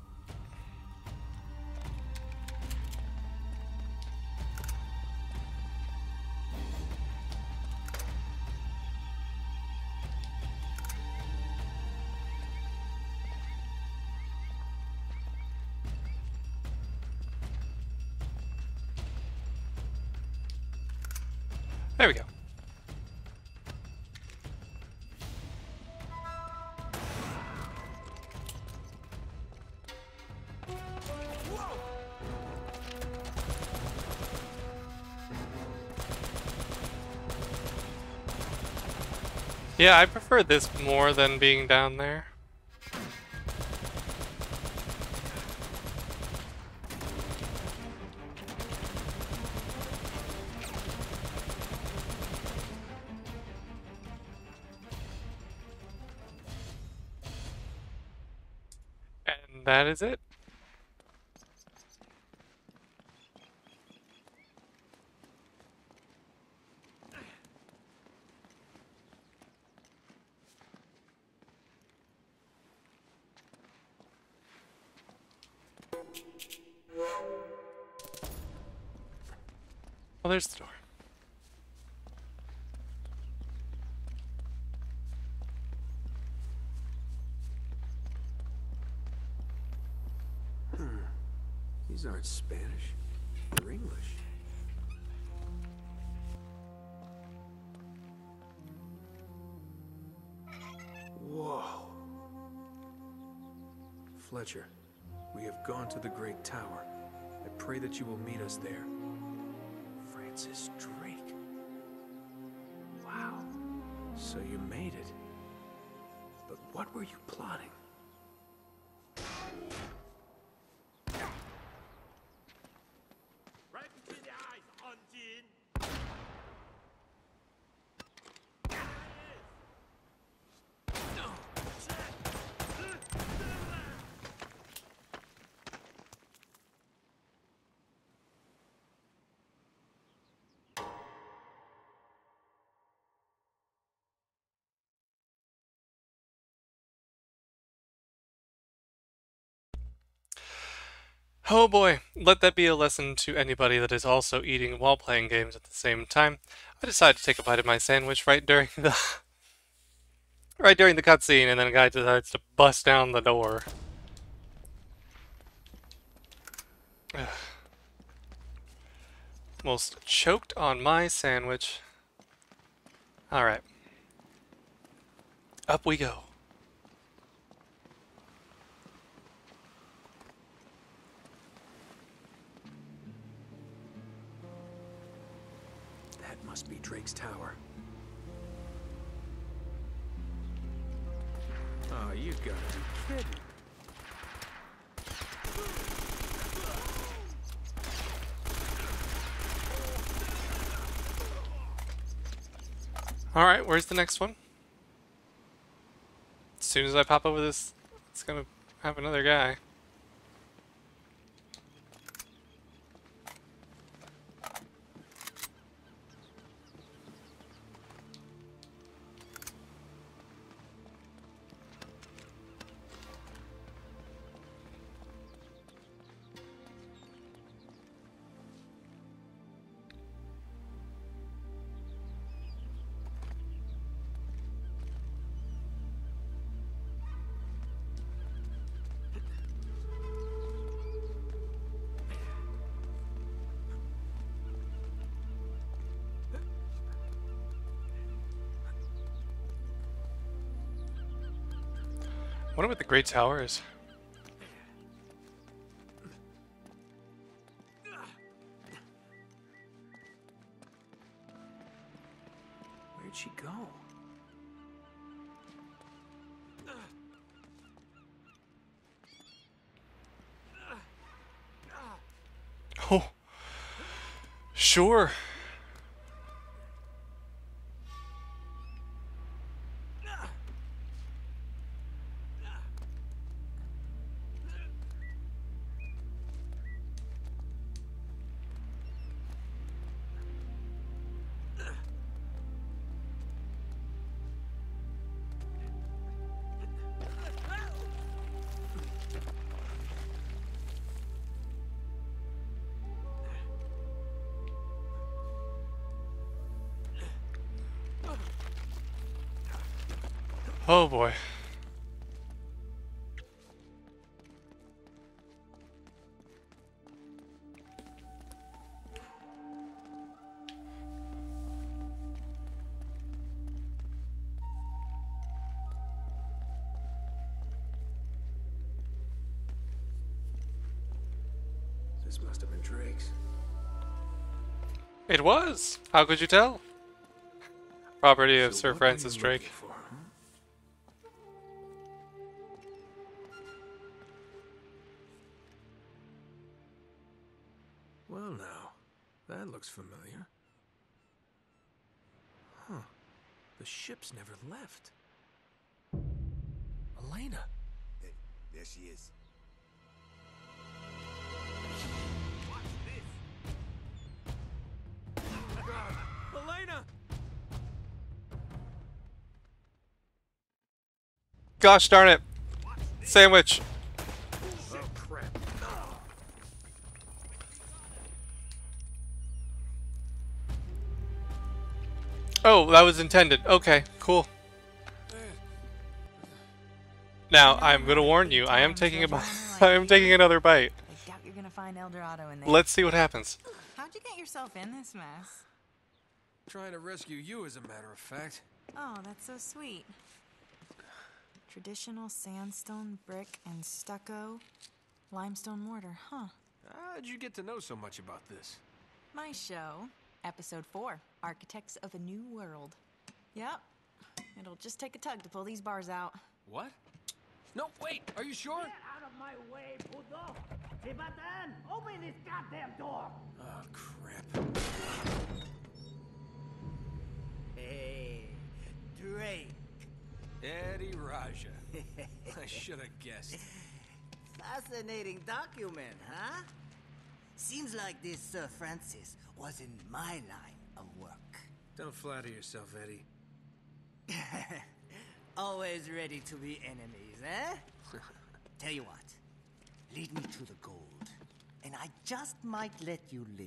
[SPEAKER 1] There we go. Yeah, I prefer this more than being down there. And that is it. Well, there's the door.
[SPEAKER 5] Hmm. These aren't Spanish. They're English. Whoa. Fletcher, we have gone to the Great Tower. I pray that you will meet us there. Francis Drake. Wow. So you made it. But what were you plotting?
[SPEAKER 9] Right between the eyes, Anjin.
[SPEAKER 1] Oh boy, let that be a lesson to anybody that is also eating while playing games at the same time. I decided to take a bite of my sandwich right during the right during the cutscene, and then a guy decides to bust down the door. Almost choked on my sandwich. Alright. Up we go.
[SPEAKER 5] That must be Drake's tower. Oh, you gotta be kidding.
[SPEAKER 1] Alright, where's the next one? As soon as I pop over this, it's gonna have another guy. I wonder what the Great Tower is.
[SPEAKER 5] Where'd she go?
[SPEAKER 1] Oh, sure. Oh boy.
[SPEAKER 5] This must have been Drake's.
[SPEAKER 1] It was! How could you tell? Property of
[SPEAKER 5] So
[SPEAKER 1] Sir
[SPEAKER 5] what are
[SPEAKER 1] Francis
[SPEAKER 5] you
[SPEAKER 1] Drake.
[SPEAKER 5] looking for, huh? Well now, that looks familiar. Huh. The ship's never left. Elena.
[SPEAKER 8] Hey, there she is.
[SPEAKER 5] Elena!
[SPEAKER 1] Gosh darn it! Sandwich!
[SPEAKER 5] Oh crap.
[SPEAKER 1] Oh, that was intended. Okay, cool. Now, I'm gonna warn you, I am taking a bite. I am taking another bite.
[SPEAKER 3] I doubt you're gonna find El Dorado in there.
[SPEAKER 1] Let's see what happens.
[SPEAKER 3] How'd you get yourself in this mess?
[SPEAKER 5] Trying to rescue you, as a matter of fact.
[SPEAKER 3] Oh, that's so sweet. Traditional sandstone, brick, and stucco. Limestone mortar, huh?
[SPEAKER 5] How'd you get to know so much about this?
[SPEAKER 3] My show, episode four, Architects of a New World. Yep. It'll just take a tug to pull these bars out.
[SPEAKER 5] What? No, wait, are you sure?
[SPEAKER 9] Get out of my way, puto! Tibatan, open this goddamn door!
[SPEAKER 5] Oh, crap.
[SPEAKER 8] Hey, Drake.
[SPEAKER 5] Eddie Raja. I should have guessed.
[SPEAKER 8] Fascinating document, huh? Seems like this Sir Francis was in my line of work.
[SPEAKER 5] Don't flatter yourself, Eddie.
[SPEAKER 8] Always ready to be enemies, eh? Tell you what, lead me to the gold, and I just might let you live.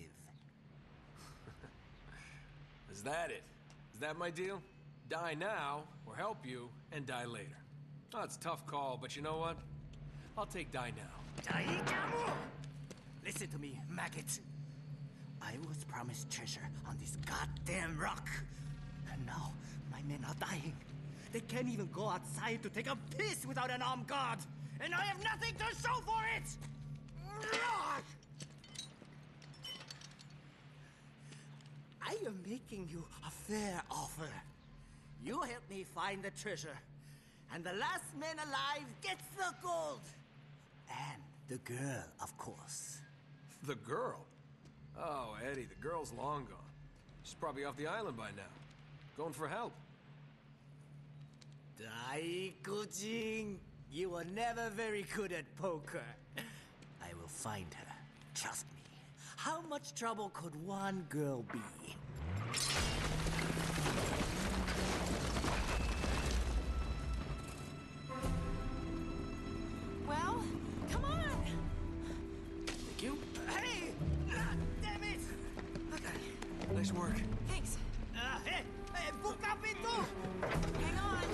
[SPEAKER 5] Is that it? Is that my deal? Die now, or help you, and die later. Oh, it's a tough call, but you know what? I'll take die now.
[SPEAKER 8] Listen to me, maggot. I was promised treasure on this goddamn rock. And now, my men are dying. They can't even go outside to take a piss without an armed guard. And I have nothing to show for it! I am making you a fair offer. You help me find the treasure, and the last man alive gets the gold. And the girl, of course.
[SPEAKER 5] The girl? Oh, Eddie, the girl's long gone. She's probably off the island by now. Going for help.
[SPEAKER 8] Daikujin, you were never very good at poker. I will find her. Trust me. How much trouble could one girl be?
[SPEAKER 3] Well, come on.
[SPEAKER 5] Thank you.
[SPEAKER 8] Hey! Ah, damn it!
[SPEAKER 5] Okay. Nice work.
[SPEAKER 3] Thanks.
[SPEAKER 8] Uh, hey! Hey, buka pintu!
[SPEAKER 3] Hang on.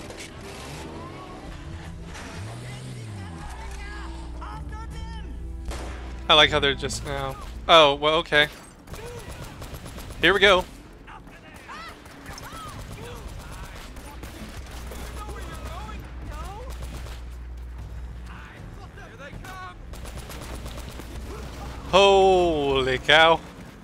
[SPEAKER 8] After them!
[SPEAKER 1] I like how they're just now. Oh, well, okay. Here we go. Holy cow.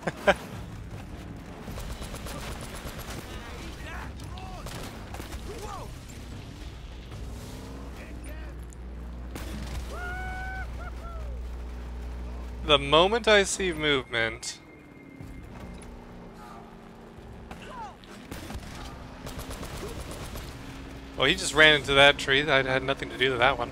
[SPEAKER 1] The moment I see movement... Well, he just ran into that tree. I had nothing to do with that one.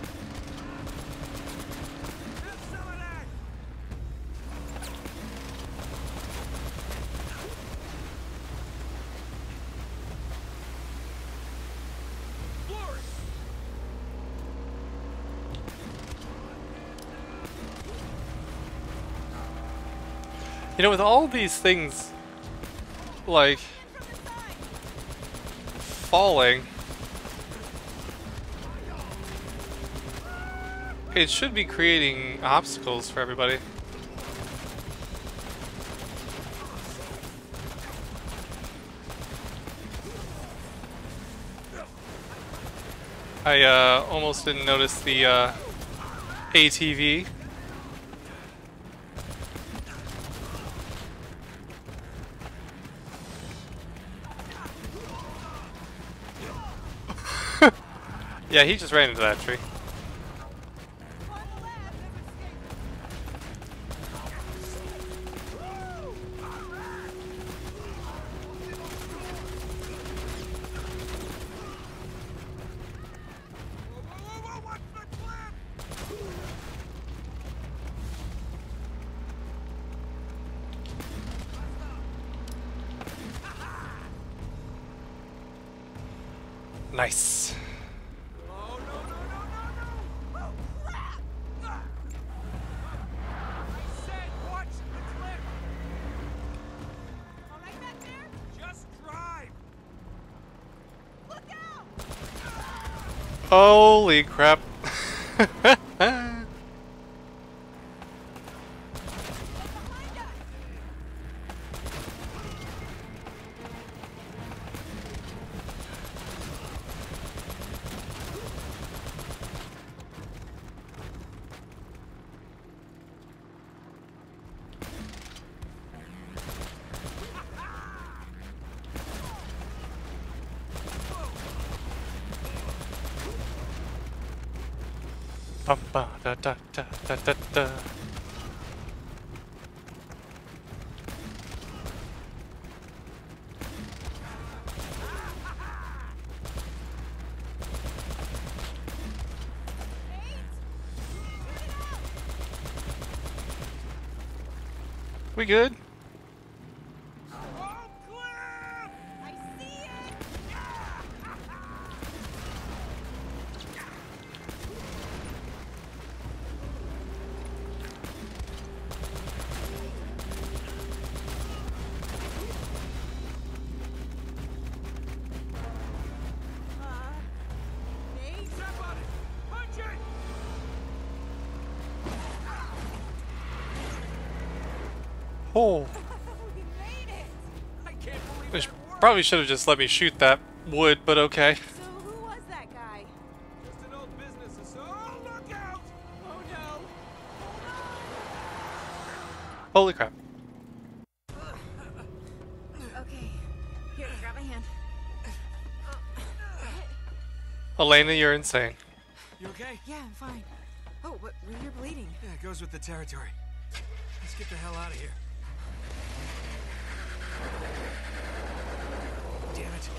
[SPEAKER 1] You know, with all these things, like, falling, it should be creating obstacles for everybody. I uh, almost didn't notice the uh, A T V. Yeah, he just ran into that tree. Nice. Holy crap. Ba ba da da da da da da. We good? Oh.
[SPEAKER 3] We made it!
[SPEAKER 5] I can't believe
[SPEAKER 1] They sh-
[SPEAKER 5] that worked.
[SPEAKER 1] probably should have just let me shoot that wood, but okay.
[SPEAKER 3] So who was that guy?
[SPEAKER 5] Just an old business associate. Oh, look out!
[SPEAKER 3] Oh no!
[SPEAKER 1] Holy crap.
[SPEAKER 3] Okay, here, grab my hand.
[SPEAKER 1] Elena, you're insane.
[SPEAKER 5] You okay?
[SPEAKER 3] Yeah, I'm fine. Oh, but you're bleeding.
[SPEAKER 5] Yeah, it goes with the territory. Let's get the hell out of here. Damn it.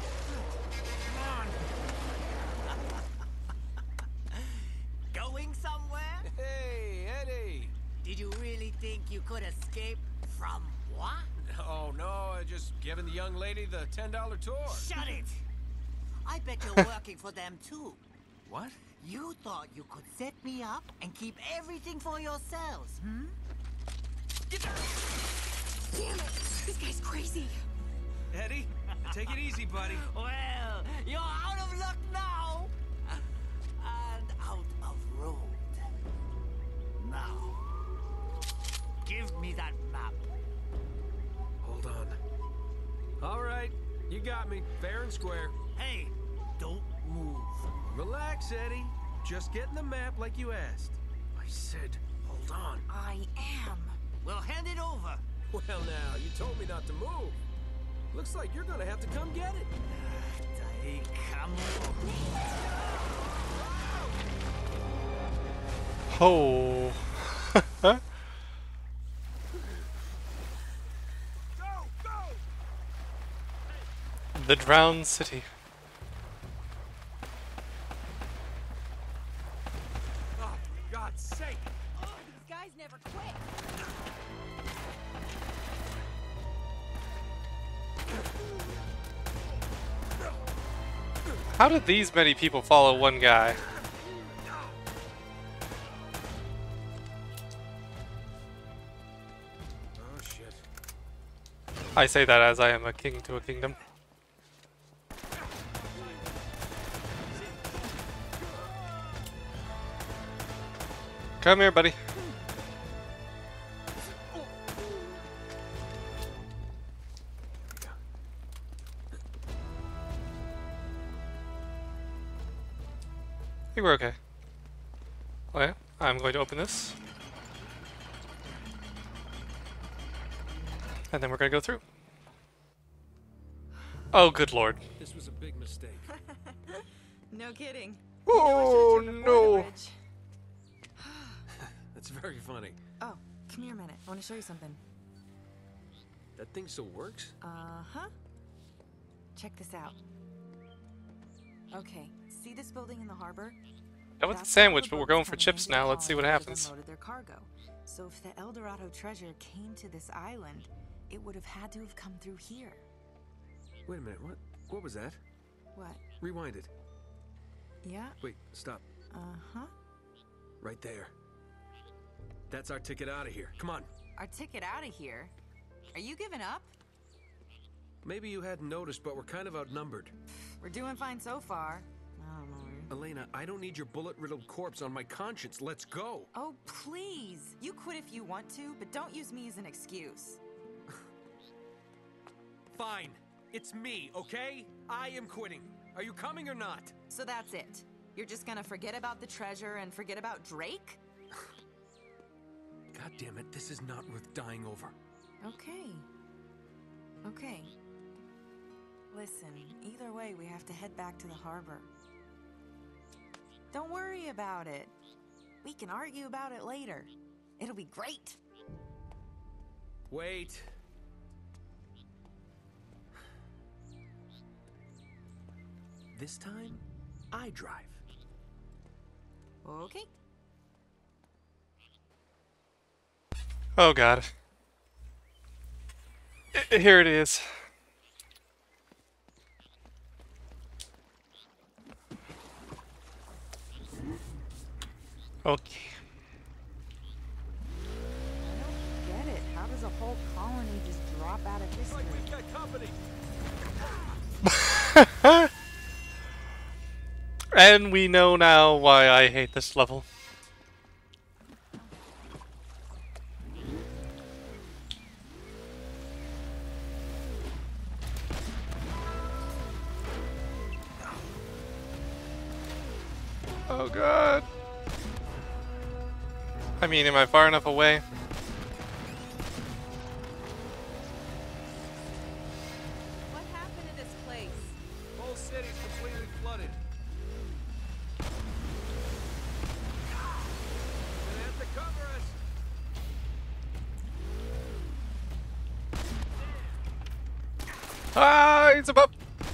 [SPEAKER 5] Come on.
[SPEAKER 8] Going somewhere?
[SPEAKER 5] Hey, Eddie.
[SPEAKER 8] Did you really think you could escape from what?
[SPEAKER 5] Oh, no, I just giving the young lady the ten dollar tour.
[SPEAKER 8] Shut it! I bet you're working for them too.
[SPEAKER 5] What?
[SPEAKER 8] You thought you could set me up and keep everything for yourselves, hmm?
[SPEAKER 3] Damn it! This guy's crazy.
[SPEAKER 5] Eddie, take it easy, buddy.
[SPEAKER 8] Well, you're out of luck now. And out of road. Now, give me that map.
[SPEAKER 5] Hold on. All right, you got me, fair and square.
[SPEAKER 8] Hey, don't move.
[SPEAKER 5] Relax, Eddie. Just getting the map like you asked. I said, hold on.
[SPEAKER 3] I am.
[SPEAKER 8] Well, hand it over.
[SPEAKER 5] Well, now, you told me not to move. Looks like you're gonna have to come get it.
[SPEAKER 8] Hey, come
[SPEAKER 1] Oh.
[SPEAKER 5] Go, go!
[SPEAKER 1] The Drowned City.
[SPEAKER 5] Oh, for God's sake!
[SPEAKER 3] Oh, these guys never quit.
[SPEAKER 1] How did these many people follow one guy?
[SPEAKER 5] Oh, shit.
[SPEAKER 1] I say that as I am a king to a kingdom. Come here, buddy. I think we're okay. Okay, I'm going to open this. And then we're going to go through. Oh, good lord.
[SPEAKER 5] This was a big mistake.
[SPEAKER 3] No kidding.
[SPEAKER 1] Oh, no.
[SPEAKER 5] That's very funny.
[SPEAKER 3] Oh, come here a minute. I want to show you something.
[SPEAKER 5] That thing still works?
[SPEAKER 3] Uh-huh. Check this out. Okay, see this building in the harbor?
[SPEAKER 1] That was a
[SPEAKER 3] That's
[SPEAKER 1] sandwich,
[SPEAKER 3] where
[SPEAKER 1] but we're
[SPEAKER 3] the
[SPEAKER 1] going
[SPEAKER 3] boats
[SPEAKER 1] for
[SPEAKER 3] come in
[SPEAKER 1] chips
[SPEAKER 3] to
[SPEAKER 1] now. Let's see what
[SPEAKER 3] colonize
[SPEAKER 1] happens.
[SPEAKER 3] unloaded their cargo. So if the El Dorado treasure came to this island, it would have had to have come through here.
[SPEAKER 5] Wait a minute, what? What was that?
[SPEAKER 3] What?
[SPEAKER 5] Rewind it.
[SPEAKER 3] Yeah?
[SPEAKER 5] Wait, stop.
[SPEAKER 3] Uh-huh.
[SPEAKER 5] Right there. That's our ticket out of here. Come on.
[SPEAKER 3] Our ticket out of here? Are you giving up?
[SPEAKER 5] Maybe you hadn't noticed, but we're kind of outnumbered.
[SPEAKER 3] We're doing fine so far. Oh, Lord.
[SPEAKER 5] Elena, I don't need your bullet-riddled corpse on my conscience. Let's go.
[SPEAKER 3] Oh, please. You quit if you want to, but don't use me as an excuse.
[SPEAKER 5] Fine. It's me, okay? I am quitting. Are you coming or not?
[SPEAKER 3] So that's it. You're just gonna forget about the treasure and forget about Drake?
[SPEAKER 5] God damn it, this is not worth dying over.
[SPEAKER 3] Okay. Okay. Listen, either way, we have to head back to the harbor. Don't worry about it. We can argue about it later. It'll be great.
[SPEAKER 5] Wait. This time, I drive.
[SPEAKER 3] Okay.
[SPEAKER 1] Oh god. I- here it is. Okay.
[SPEAKER 3] I don't get it. How does a whole colony just drop out of history?
[SPEAKER 5] We've got company.
[SPEAKER 1] And we know now why I hate this level. Oh god. I mean, am I far enough away?
[SPEAKER 3] What happened to this place?
[SPEAKER 4] Whole city's completely flooded. Gonna have to cover us.
[SPEAKER 1] Ah, it's above.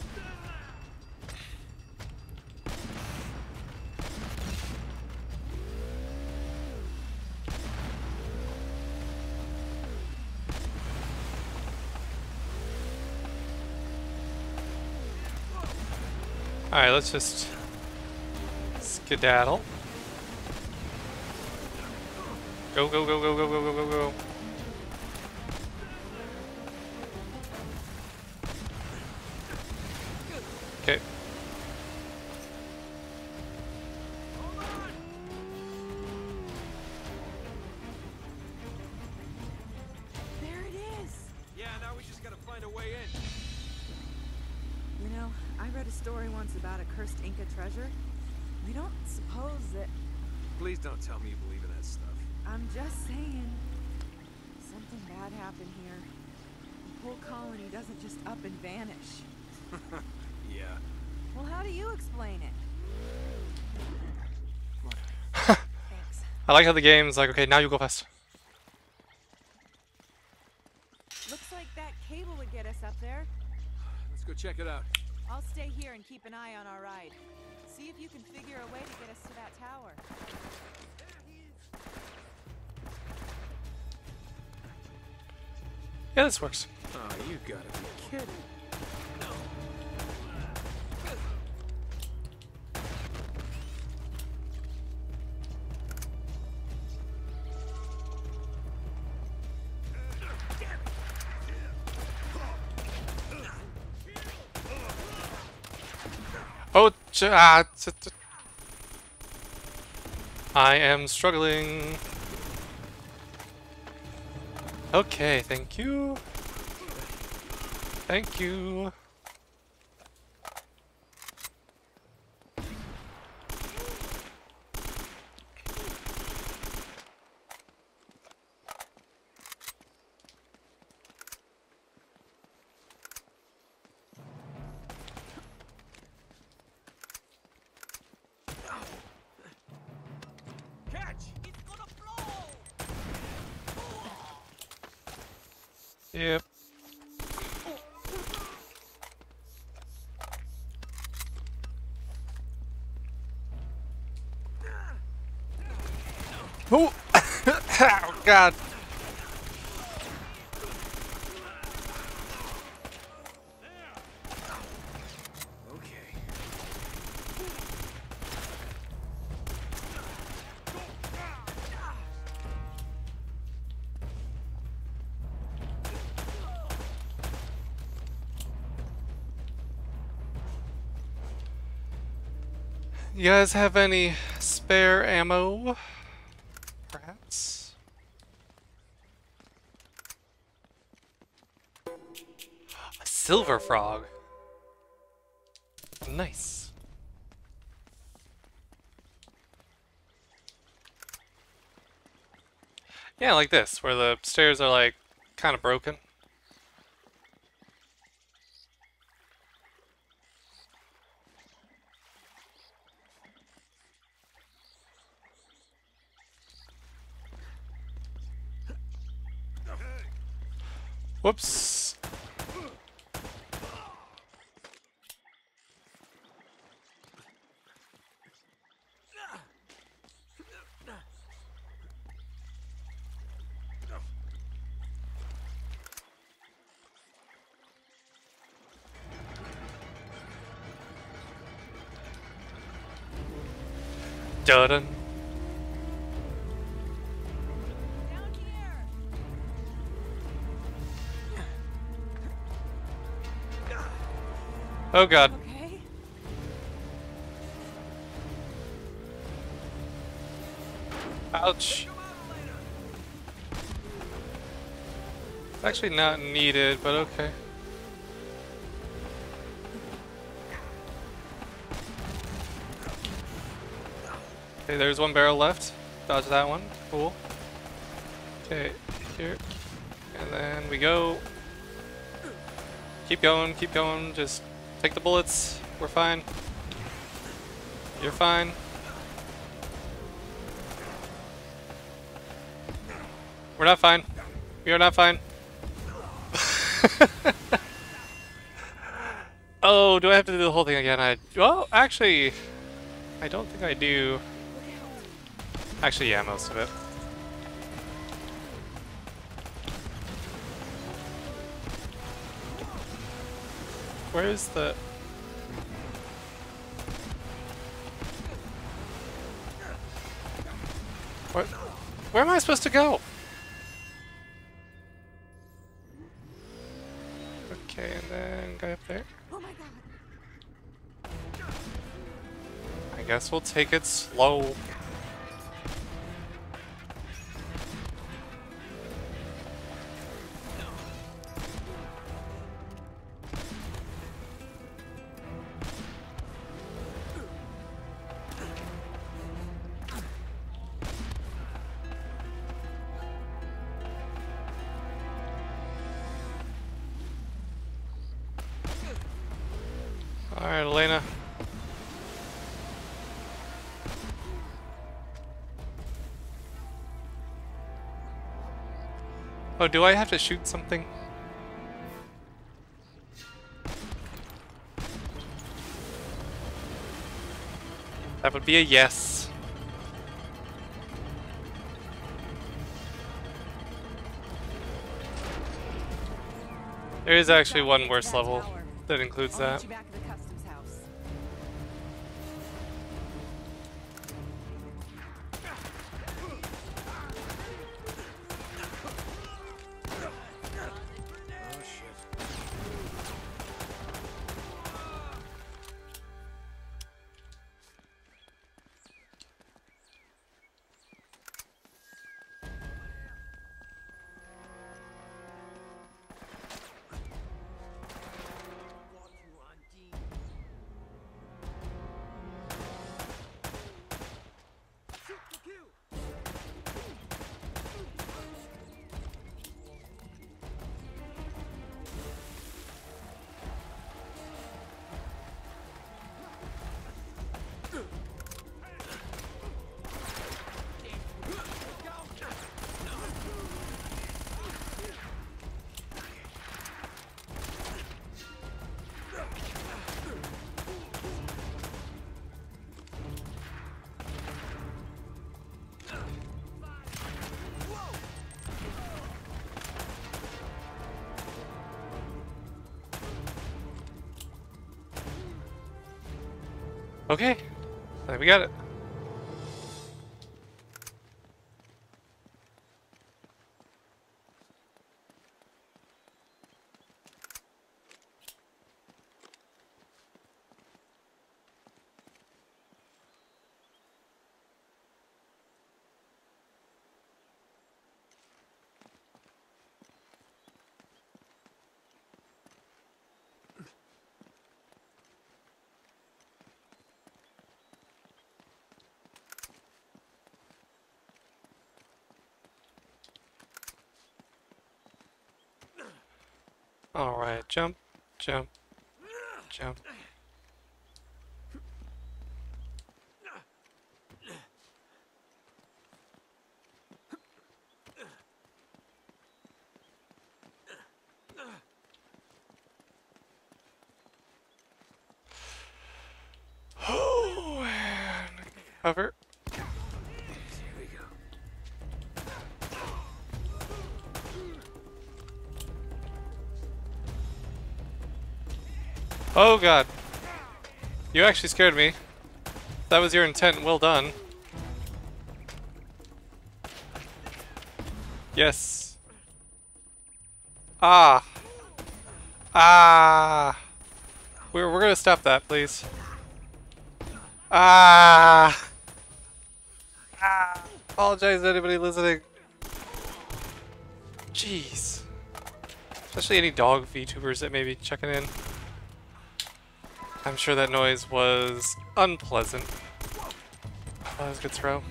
[SPEAKER 1] Alright, let's just skedaddle. Go, go, go, go, go, go, go, go, go. Okay.
[SPEAKER 3] There it is.
[SPEAKER 4] Yeah, now we just gotta find a way in.
[SPEAKER 3] You know, I read a story once about a cursed Inca treasure. We don't suppose that...
[SPEAKER 4] Please don't tell me you believe in that stuff.
[SPEAKER 3] I'm just saying. Something bad happened here. The whole colony doesn't just up and vanish.
[SPEAKER 4] Yeah.
[SPEAKER 3] Well, how do you explain it? Thanks.
[SPEAKER 1] I like how the game's like, okay, now you go fast.
[SPEAKER 3] Looks like that cable would get us up there.
[SPEAKER 4] Let's go check it out.
[SPEAKER 3] I'll stay here and keep an eye on our ride. See if you can figure a way to get us to that tower.
[SPEAKER 1] Yeah, this works.
[SPEAKER 4] Oh, you gotta be kidding.
[SPEAKER 1] Oh, ch ah, t t I am struggling. Okay, thank you. Thank you. Yep. Oh! Oh god.
[SPEAKER 4] Okay.
[SPEAKER 1] You guys have any spare ammo? Perhaps? A silver frog. Nice. Yeah, like this, where the stairs are like kind of broken. Whoops. Done.
[SPEAKER 3] Down here.
[SPEAKER 1] Oh god.
[SPEAKER 3] Okay.
[SPEAKER 1] Ouch. Actually not needed, but okay. Okay, there's one barrel left. Dodge that one. Cool. Okay, here. And then we go. Keep going, keep going. Just take the bullets. We're fine. You're fine. We're not fine. We are not fine. Oh, do I have to do the whole thing again? I well, actually, I don't think I do. Actually, yeah, most of it. Where's the... What? Where am I supposed to go? Okay, and then go up there.
[SPEAKER 3] Oh my god.
[SPEAKER 1] I guess we'll take it slow. Alright, Elena. Oh, do I have to shoot something? That would be a yes. There is actually one worse level that includes that. Okay, I think we got it. Alright, jump, jump, jump. Oh, and cover. Oh god. You actually scared me. That was your intent, well done. Yes. Ah. Ah. We're, we're gonna stop that, please. Ah. Ah. Apologize to anybody listening. Jeez. Especially any dog VTubers that may be checking in. I'm sure that noise was unpleasant. Oh, that's a good throw.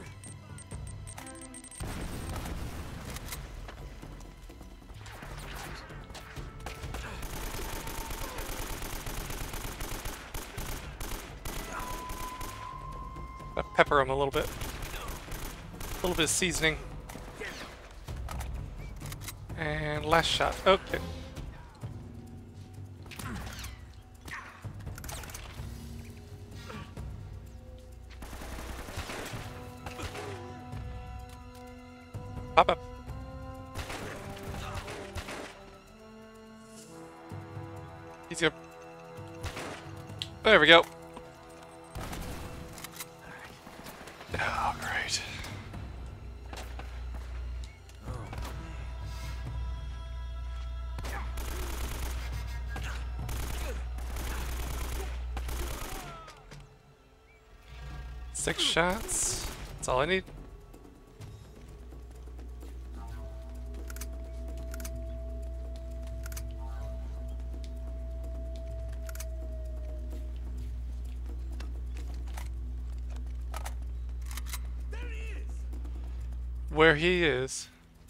[SPEAKER 1] Gotta pepper him a little bit. A little bit of seasoning. And last shot. Okay. Pop up. He's gonna... There we go. Oh, great. Six shots. That's all I need. Where he is.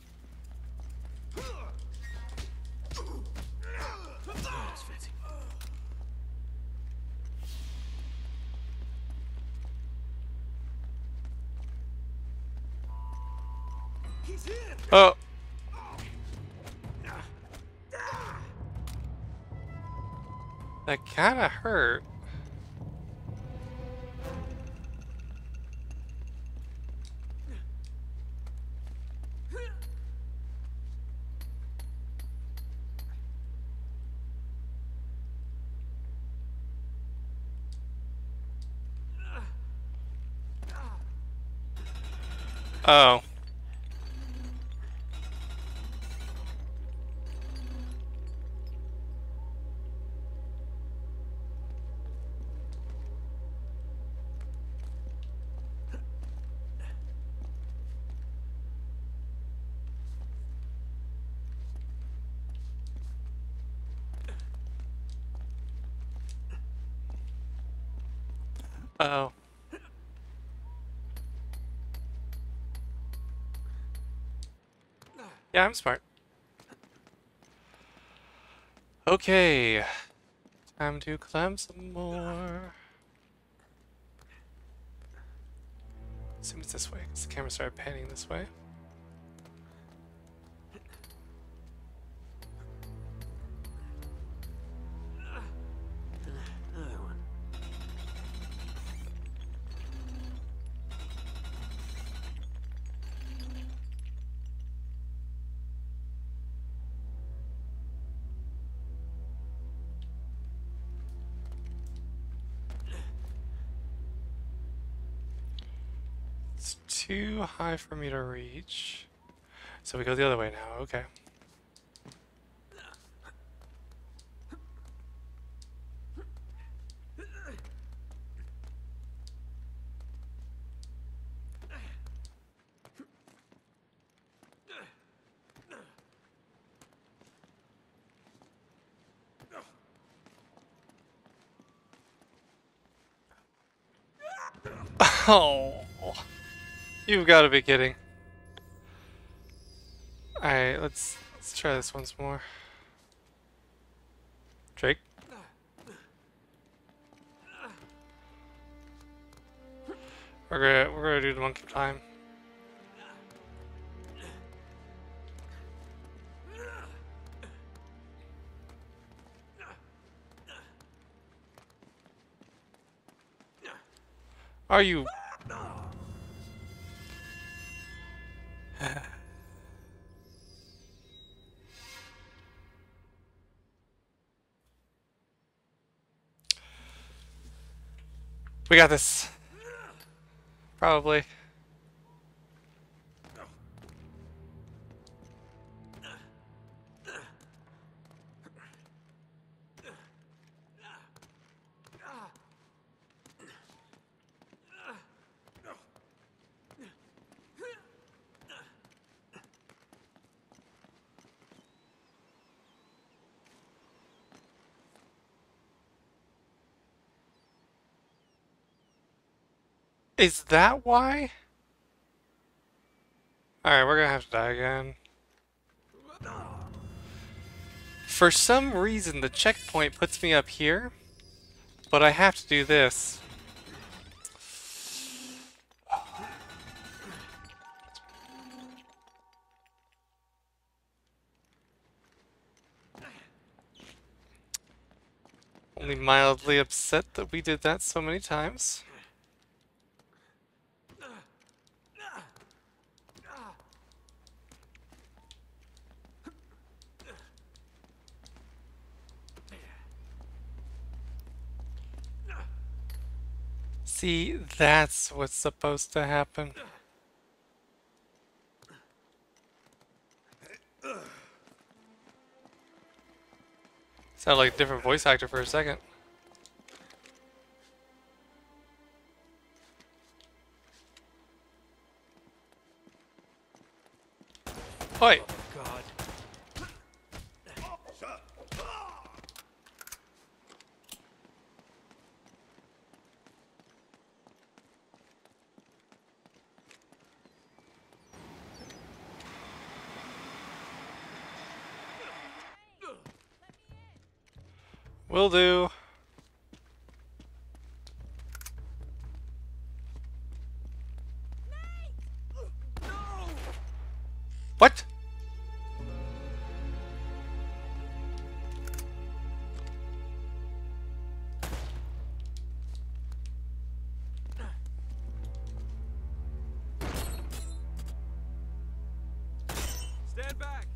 [SPEAKER 1] Oh. That kinda hurt. Oh. Uh-oh. Yeah, I'm smart. Okay. Time to climb some more. Assume it's this way, because the camera started panning this way.
[SPEAKER 4] Another one.
[SPEAKER 1] It's too high for me to reach. So we go the other way now, okay. Oh, you've got to be kidding. Alright, let's let's try this once more. Drake? We're gonna we're gonna do the monkey climb. Are you? We got this. Probably. Is that why? Alright, we're gonna have to die again. For some reason, the checkpoint puts me up here, but I have to do this. Only mildly upset that we did that so many times. See, that's what's supposed to happen. Sounded like a different voice actor for a second. Oi! Will do. What?
[SPEAKER 5] Stand back!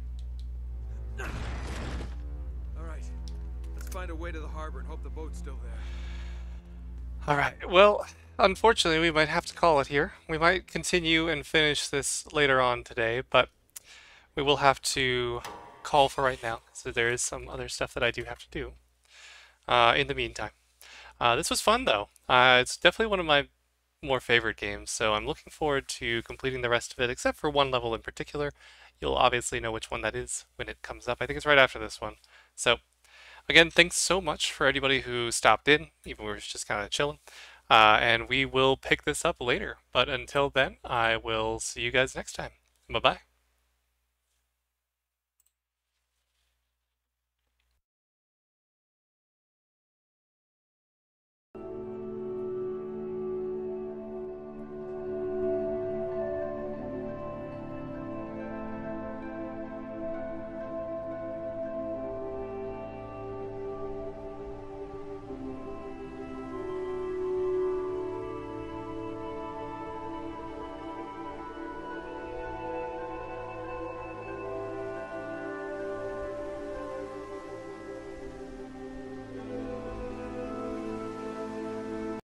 [SPEAKER 5] Alright, let's find a way to the harbor and hope the boat's still there.
[SPEAKER 1] Alright, well, unfortunately we might have to call it here. We might continue and finish this later on today, but we will have to call for right now, so there is some other stuff that I do have to do uh, in the meantime. Uh, this was fun though. Uh, it's definitely one of my more favorite games, so I'm looking forward to completing the rest of it, except for one level in particular. You'll obviously know which one that is when it comes up. I think it's right after this one. So, again, thanks so much for anybody who stopped in, even we were just kind of chilling. Uh, and we will pick this up later. But until then, I will see you guys next time. Bye-bye.